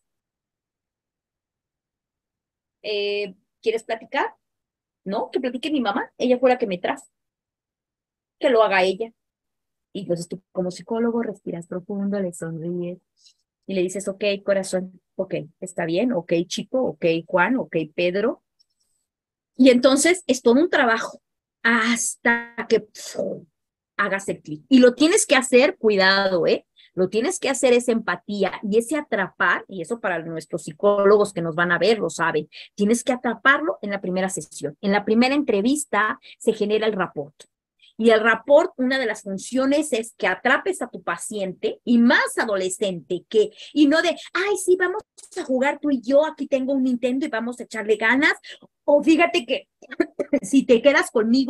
Eh, ¿Quieres platicar? No, que platique mi mamá. Ella fue la que me trajo. Que lo haga ella. Y entonces tú como psicólogo respiras profundo, le sonríes y le dices, ok, corazón, ok, está bien, ok, chico, ok, Juan, ok, Pedro. Y entonces es todo un trabajo hasta que hagas el clic. Y lo tienes que hacer, cuidado, ¿eh? Lo tienes que hacer esa empatía y ese atrapar, y eso para nuestros psicólogos que nos van a ver lo saben, tienes que atraparlo en la primera sesión. En la primera entrevista se genera el rapport. Y el rapport, una de las funciones es que atrapes a tu paciente y más adolescente que, y no de, ay, sí, vamos a jugar tú y yo, aquí tengo un Nintendo y vamos a echarle ganas. O fíjate que si te quedas conmigo,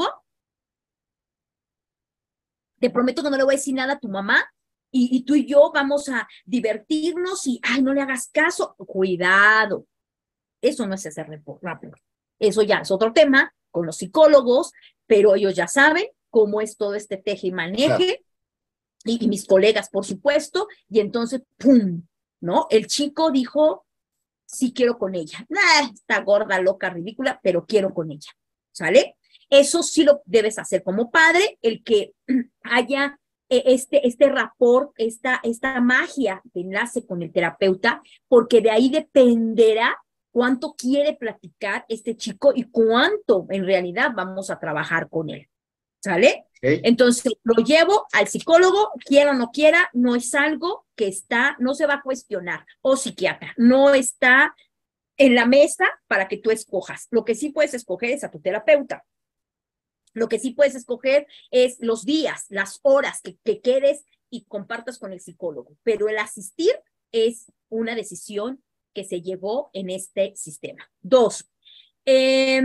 te prometo que no le voy a decir nada a tu mamá y, y tú y yo vamos a divertirnos y, ay, no le hagas caso. Cuidado, eso no es hacer rapport. Eso ya es otro tema con los psicólogos, pero ellos ya saben cómo es todo este teje y maneje, claro. y, y mis colegas, por supuesto, y entonces, ¡pum!, ¿no? El chico dijo, sí quiero con ella. Nah, está gorda, loca, ridícula, pero quiero con ella, ¿sale? Eso sí lo debes hacer como padre, el que haya este, este rapport, esta, esta magia de enlace con el terapeuta, porque de ahí dependerá cuánto quiere platicar este chico y cuánto en realidad vamos a trabajar con él, ¿sale? Okay. Entonces lo llevo al psicólogo, quiera o no quiera, no es algo que está, no se va a cuestionar, o psiquiatra, no está en la mesa para que tú escojas. Lo que sí puedes escoger es a tu terapeuta. Lo que sí puedes escoger es los días, las horas que, que quedes y compartas con el psicólogo, pero el asistir es una decisión que se llevó en este sistema. Dos, eh,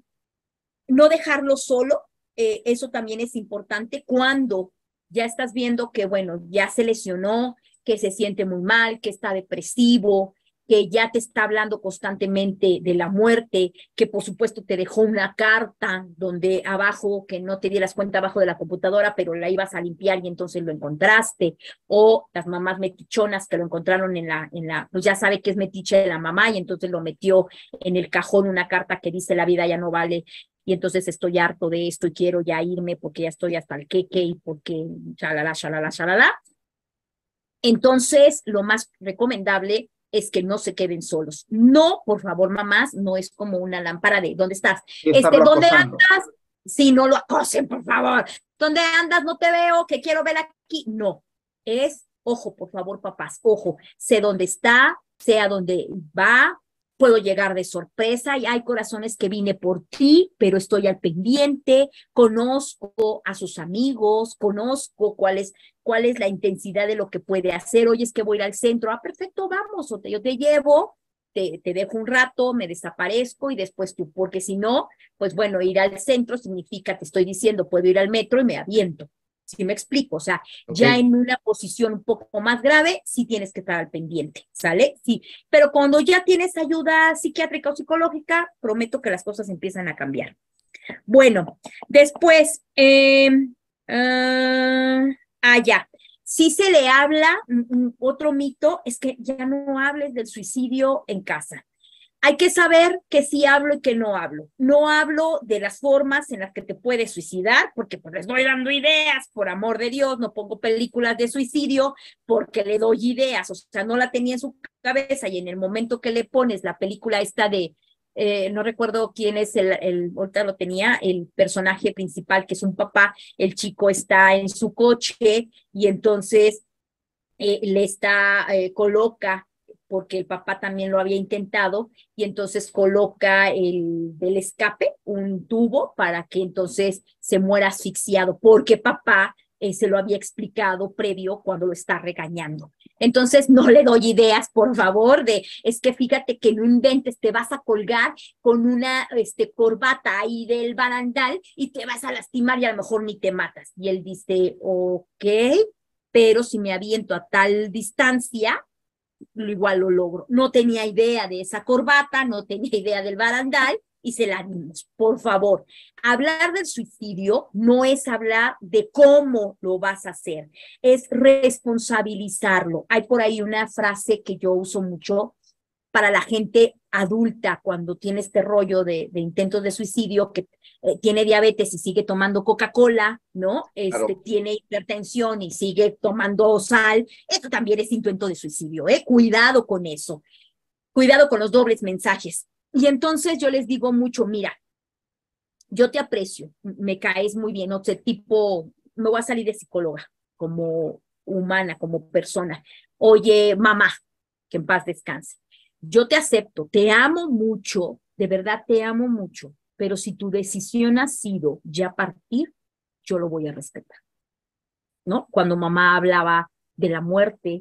no dejarlo solo, eh, eso también es importante cuando ya estás viendo que, bueno, ya se lesionó, que se siente muy mal, que está depresivo, que ya te está hablando constantemente de la muerte, que por supuesto te dejó una carta donde abajo, que no te dieras cuenta abajo de la computadora, pero la ibas a limpiar y entonces lo encontraste, o las mamás metichonas que lo encontraron en la, en la, pues ya sabe que es metiche de la mamá y entonces lo metió en el cajón una carta que dice la vida ya no vale y entonces estoy harto de esto y quiero ya irme porque ya estoy hasta el queque y porque shalala, shalala, shalala. Entonces, lo más recomendable es que no se queden solos. No, por favor, mamás, no es como una lámpara de ¿dónde estás? Este, ¿dónde andas? Si no lo acosen, por favor. ¿Dónde andas? No te veo, que quiero ver aquí. No, es, ojo, por favor, papás, ojo, sé dónde está, sé a dónde va, puedo llegar de sorpresa y hay corazones que vine por ti, pero estoy al pendiente, conozco a sus amigos, conozco cuál es, cuál es la intensidad de lo que puede hacer. Oye, es que voy a ir al centro. Ah, perfecto, vamos, o te, yo te llevo, te, te dejo un rato, me desaparezco y después tú, porque si no, pues bueno, ir al centro significa, te estoy diciendo, puedo ir al metro y me aviento. ¿Sí me explico? O sea, okay, ya en una posición un poco más grave, sí tienes que estar al pendiente, ¿sale? Sí, pero cuando ya tienes ayuda psiquiátrica o psicológica, prometo que las cosas empiezan a cambiar. Bueno, después, eh, uh, ah, ya, sí se le habla, um, otro mito es que ya no hables del suicidio en casa. Hay que saber que sí hablo y que no hablo. No hablo de las formas en las que te puedes suicidar, porque pues les voy dando ideas, por amor de Dios, no pongo películas de suicidio porque le doy ideas, o sea, no la tenía en su cabeza y en el momento que le pones la película esta de, eh, no recuerdo quién es el, el, ahorita lo tenía, el personaje principal, que es un papá, el chico está en su coche y entonces eh, le está, eh, coloca porque el papá también lo había intentado, y entonces coloca el del escape, un tubo, para que entonces se muera asfixiado, porque papá eh, se lo había explicado previo cuando lo está regañando. Entonces no le doy ideas, por favor, de, es que fíjate que no inventes, te vas a colgar con una este, corbata ahí del barandal y te vas a lastimar y a lo mejor ni te matas. Y él dice, ok, pero si me aviento a tal distancia, igual lo logro. No tenía idea de esa corbata, no tenía idea del barandal y se la dimos. Por favor, hablar del suicidio no es hablar de cómo lo vas a hacer, es responsabilizarlo. Hay por ahí una frase que yo uso mucho para la gente adulta cuando tiene este rollo de, de intentos de suicidio, que eh, tiene diabetes y sigue tomando Coca-Cola, ¿no? Este, claro. Tiene hipertensión y sigue tomando sal. Esto también es intento de suicidio, ¿eh? Cuidado con eso. Cuidado con los dobles mensajes. Y entonces yo les digo mucho, mira, yo te aprecio, me caes muy bien, o sea, tipo me voy a salir de psicóloga, como humana, como persona. Oye, mamá, que en paz descanse. Yo te acepto, te amo mucho, de verdad te amo mucho, pero si tu decisión ha sido ya partir, yo lo voy a respetar, ¿no? Cuando mamá hablaba de la muerte,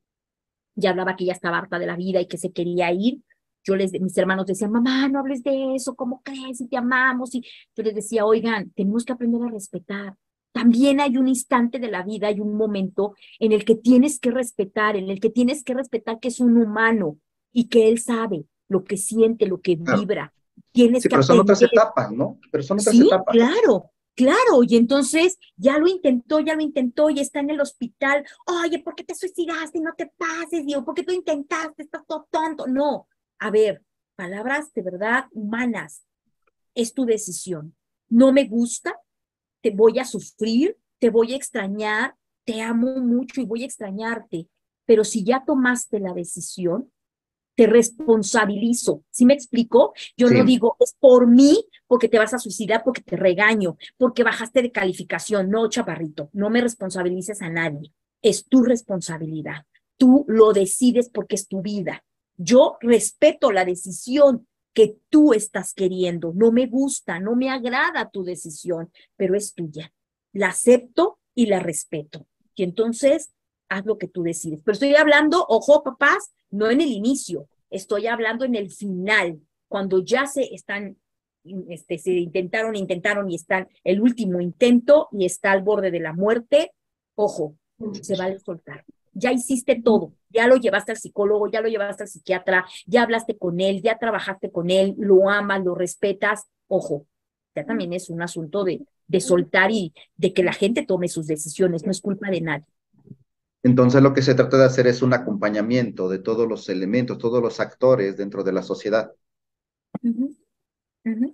ya hablaba que ya estaba harta de la vida y que se quería ir, yo les, mis hermanos decían, mamá, no hables de eso, ¿cómo crees? Y te amamos. Y yo les decía, oigan, tenemos que aprender a respetar. También hay un instante de la vida, hay un momento en el que tienes que respetar, en el que tienes que respetar que es un humano y que él sabe lo que siente, lo que Claro. vibra. Tienes Sí, que pero son otras aprender. etapas, ¿no? Pero son otras Sí, etapas. claro, claro. Y entonces ya lo intentó, ya lo intentó y está en el hospital. Oye, ¿por qué te suicidaste? No te pases, digo, ¿por qué tú intentaste? Estás todo tonto. No, a ver, palabras de verdad humanas. Es tu decisión. No me gusta, te voy a sufrir, te voy a extrañar, te amo mucho y voy a extrañarte. Pero si ya tomaste la decisión, te responsabilizo. ¿Sí me explico? Yo no Sí. digo, es por mí, porque te vas a suicidar, porque te regaño, porque bajaste de calificación. No, chaparrito, no me responsabilices a nadie. Es tu responsabilidad. Tú lo decides porque es tu vida. Yo respeto la decisión que tú estás queriendo. No me gusta, no me agrada tu decisión, pero es tuya. La acepto y la respeto. Y entonces, haz lo que tú decides. Pero estoy hablando, ojo, papás, no en el inicio, estoy hablando en el final, cuando ya se están, este, se intentaron, intentaron y están el último intento y está al borde de la muerte, ojo, se vale soltar. Ya hiciste todo, ya lo llevaste al psicólogo, ya lo llevaste al psiquiatra, ya hablaste con él, ya trabajaste con él, lo amas, lo respetas, ojo, ya también es un asunto de, de soltar y de que la gente tome sus decisiones, no es culpa de nadie. Entonces lo que se trata de hacer es un acompañamiento de todos los elementos, todos los actores dentro de la sociedad. Uh-huh, uh-huh.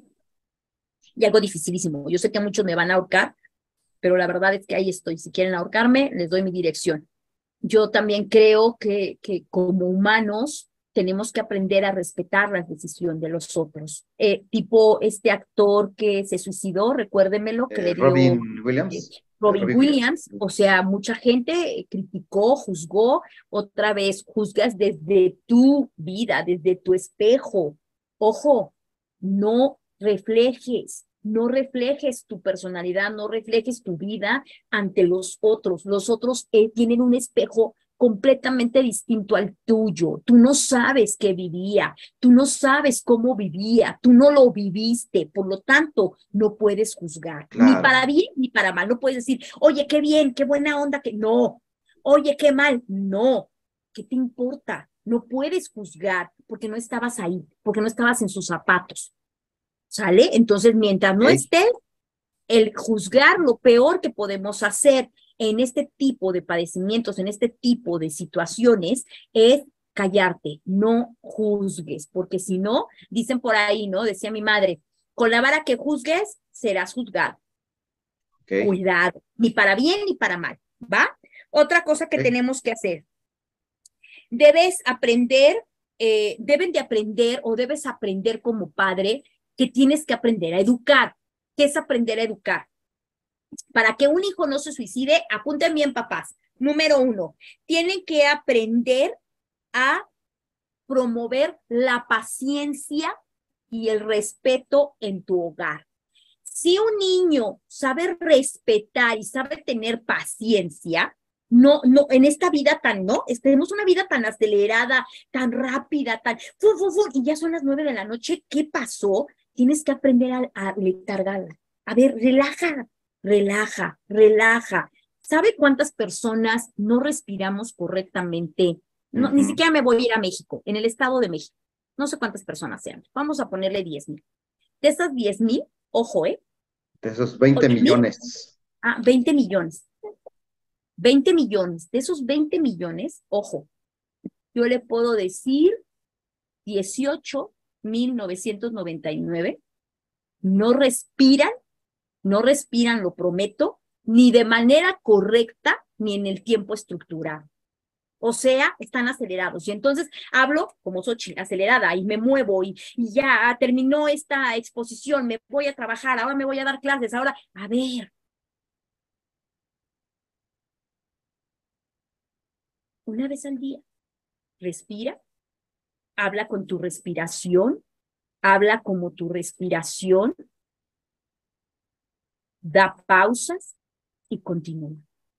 Y algo dificilísimo. Yo sé que muchos me van a ahorcar, pero la verdad es que ahí estoy. Si quieren ahorcarme, les doy mi dirección. Yo también creo que, que como humanos tenemos que aprender a respetar la decisión de los otros. Eh, tipo este actor que se suicidó, recuérdemelo, que Eh, le dio Robin eh, Williams. eh, Robin Robin Williams. Williams. O sea, mucha gente eh, criticó, juzgó, otra vez juzgas desde tu vida, desde tu espejo. Ojo, no reflejes, no reflejes tu personalidad, no reflejes tu vida ante los otros. Los otros eh, tienen un espejo completamente distinto al tuyo. Tú no sabes qué vivía, tú no sabes cómo vivía, tú no lo viviste, por lo tanto, no puedes juzgar, ni Claro. para bien ni para mal. No puedes decir, oye, qué bien, qué buena onda, que no, oye, qué mal, no. ¿Qué te importa? No puedes juzgar porque no estabas ahí, porque no estabas en sus zapatos. ¿Sale? Entonces, mientras no Ok. estés, el juzgar lo peor que podemos hacer en este tipo de padecimientos, en este tipo de situaciones, es callarte, no juzgues, porque si no, dicen por ahí, ¿no? Decía mi madre, con la vara que juzgues, serás juzgado. Ok. Cuidado, ni para bien ni para mal, ¿va? Otra cosa que Ok. tenemos que hacer, debes aprender, eh, deben de aprender o debes aprender como padre que tienes que aprender a educar. ¿Qué es aprender a educar? Para que un hijo no se suicide, apunten bien, papás. Número uno, tienen que aprender a promover la paciencia y el respeto en tu hogar. Si un niño sabe respetar y sabe tener paciencia, no, no, en esta vida tan, ¿no? Tenemos una vida tan acelerada, tan rápida, tan, fu, fu, fu, y ya son las nueve de la noche, ¿qué pasó? Tienes que aprender a, a letargar. A ver, relaja, relaja, relaja. ¿Sabe cuántas personas no respiramos correctamente? No, ni Ujú. siquiera me voy a ir a México, en el Estado de México. No sé cuántas personas sean. Vamos a ponerle diez mil. De esas diez mil, ojo, ¿eh? De esos veinte Ocho mil, millones. ah, veinte millones. veinte millones. De esos veinte millones, ojo, yo le puedo decir dieciocho mil novecientos noventa y nueve no respiran, no respiran, lo prometo, ni de manera correcta, ni en el tiempo estructurado. O sea, están acelerados. Y entonces hablo como Xochitl, acelerada, y me muevo, y, y ya terminó esta exposición, me voy a trabajar, ahora me voy a dar clases, ahora, a ver, una vez al día. Respira, habla con tu respiración, habla como tu respiración, da pausas y continúa.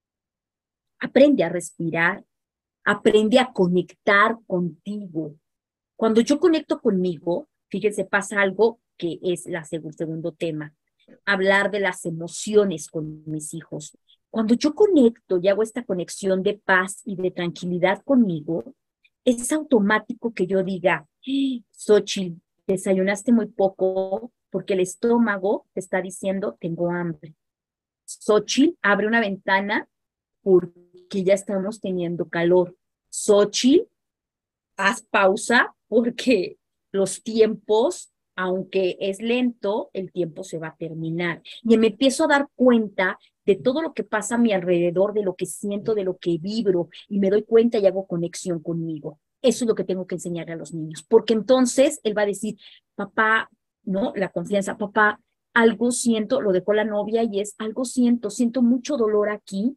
Aprende a respirar, aprende a conectar contigo. Cuando yo conecto conmigo, fíjense, pasa algo que es la seg- segundo tema, hablar de las emociones con mis hijos. Cuando yo conecto y hago esta conexión de paz y de tranquilidad conmigo, es automático que yo diga, Xochitl, desayunaste muy poco porque el estómago te está diciendo, tengo hambre. Xochitl, abre una ventana porque ya estamos teniendo calor. Xochitl, haz pausa porque los tiempos, aunque es lento, el tiempo se va a terminar. Y me empiezo a dar cuenta de todo lo que pasa a mi alrededor, de lo que siento, de lo que vibro, y me doy cuenta y hago conexión conmigo. Eso es lo que tengo que enseñarle a los niños, porque entonces él va a decir, papá, ¿no? La confianza, papá, algo siento, lo dejó la novia y es, algo siento, siento mucho dolor aquí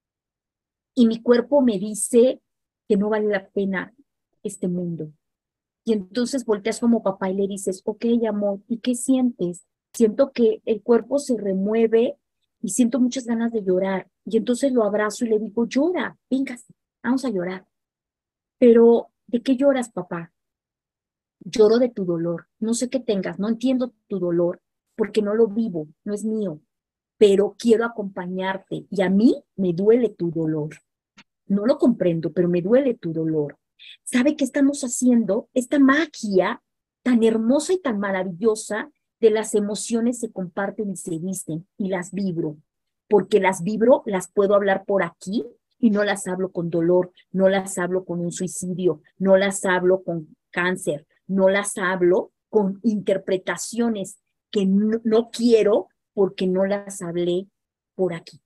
y mi cuerpo me dice que no vale la pena este mundo. Y entonces volteas como papá y le dices, ok, amor, ¿y qué sientes? Siento que el cuerpo se remueve y siento muchas ganas de llorar. Y entonces lo abrazo y le digo, llora, venga, vamos a llorar. Pero, ¿de qué lloras, papá? Lloro de tu dolor. No sé qué tengas, no entiendo tu dolor porque no lo vivo, no es mío, pero quiero acompañarte y a mí me duele tu dolor. No lo comprendo, pero me duele tu dolor. ¿Sabe qué estamos haciendo? Esta magia tan hermosa y tan maravillosa de las emociones se comparten y se dicen y las vibro, porque las vibro, las puedo hablar por aquí y no las hablo con dolor, no las hablo con un suicidio, no las hablo con cáncer, no las hablo con interpretaciones que no, no quiero porque no las hablé por aquí.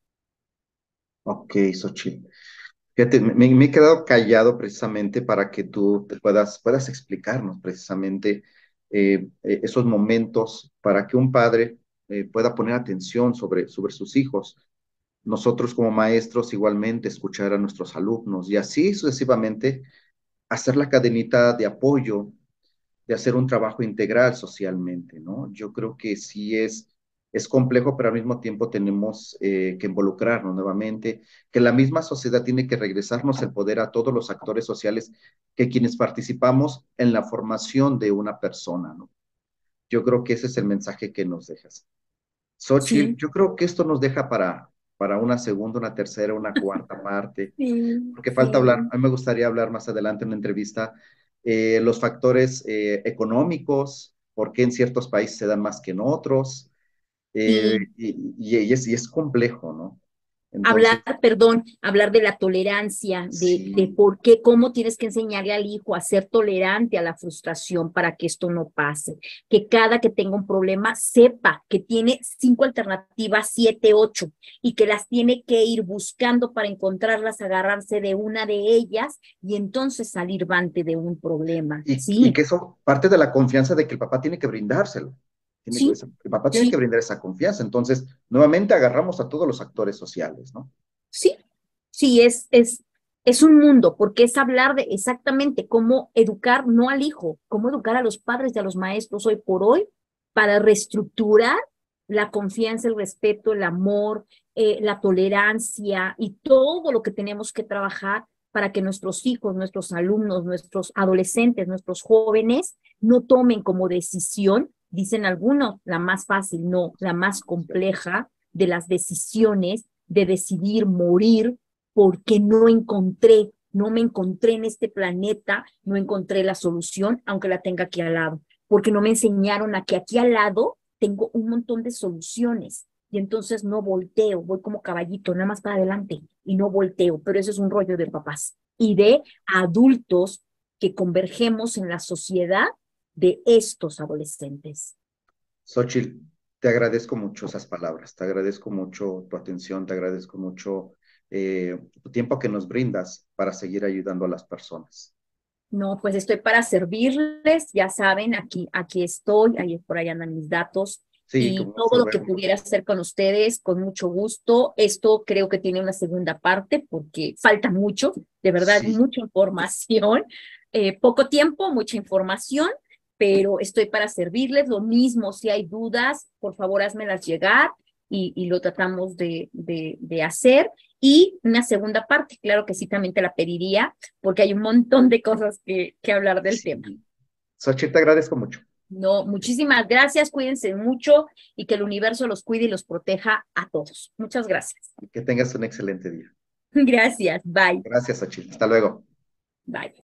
Ok, Xochitl. Fíjate, me, me he quedado callado precisamente para que tú te puedas, puedas explicarnos precisamente eh, eh, esos momentos para que un padre eh, pueda poner atención sobre, sobre sus hijos. Nosotros como maestros igualmente escuchar a nuestros alumnos y así sucesivamente hacer la cadenita de apoyo, de hacer un trabajo integral socialmente, ¿no? Yo creo que sí es, es complejo, pero al mismo tiempo tenemos eh, que involucrarnos nuevamente, que la misma sociedad tiene que regresarnos el poder a todos los actores sociales que quienes participamos en la formación de una persona, ¿no? Yo creo que ese es el mensaje que nos dejas. Xochitl, Sí, yo creo que esto nos deja para, para una segunda, una tercera, una cuarta parte sí, porque falta hablar, sí. a mí me gustaría hablar más adelante en una entrevista, eh, los factores eh, económicos, por qué en ciertos países se dan más que en otros, eh, Sí, y, y- y es, y es complejo, ¿no? hablar, Entonces, perdón, hablar de la tolerancia, de, de sí, por qué, cómo tienes que enseñarle al hijo a ser tolerante a la frustración para que esto no pase. Que cada que tenga un problema sepa que tiene cinco alternativas, siete, ocho, y que las tiene que ir buscando para encontrarlas, agarrarse de una de ellas y entonces salir vante de un problema. y, y Sí, que eso parte de la confianza de que el papá tiene que brindárselo. Tiene que, sí, el papá tiene que sí. brindar esa confianza. Entonces, nuevamente agarramos a todos los actores sociales, ¿no? Sí, sí, es, es, es un mundo, porque es hablar de exactamente cómo educar, no al hijo, cómo educar a los padres y a los maestros hoy por hoy para reestructurar la confianza, el respeto, el amor, eh, la tolerancia y todo lo que tenemos que trabajar para que nuestros hijos, nuestros alumnos, nuestros adolescentes, nuestros jóvenes no tomen como decisión, dicen algunos, la más fácil, no, la más compleja de las decisiones de decidir morir porque no encontré, no me encontré en este planeta, no encontré la solución, aunque la tenga aquí al lado, porque no me enseñaron a que aquí al lado tengo un montón de soluciones. Y entonces no volteo, voy como caballito, nada más para adelante y no volteo, pero eso es un rollo de papás y de adultos que convergemos en la sociedad de estos adolescentes. Xochitl, te agradezco mucho esas palabras, te agradezco mucho tu atención, te agradezco mucho eh, tu tiempo que nos brindas para seguir ayudando a las personas. No, pues estoy para servirles, ya saben, aquí, aquí estoy, ahí por ahí andan mis datos Sí, y como todo se lo ve. que pudiera hacer con ustedes, con mucho gusto. Esto creo que tiene una segunda parte porque falta mucho, de verdad, Sí, mucha información, eh, poco tiempo, mucha información, pero estoy para servirles. Lo mismo, si hay dudas, por favor, házmelas llegar y, y lo tratamos de, de, de hacer. Y una segunda parte, claro que sí, también te la pediría, porque hay un montón de cosas que, que hablar del tema. sí. Xochitl, te agradezco mucho. No, muchísimas gracias, cuídense mucho y que el universo los cuide y los proteja a todos. Muchas gracias. Que tengas un excelente día. Gracias, bye, Gracias, Xochitl. Hasta luego. bye.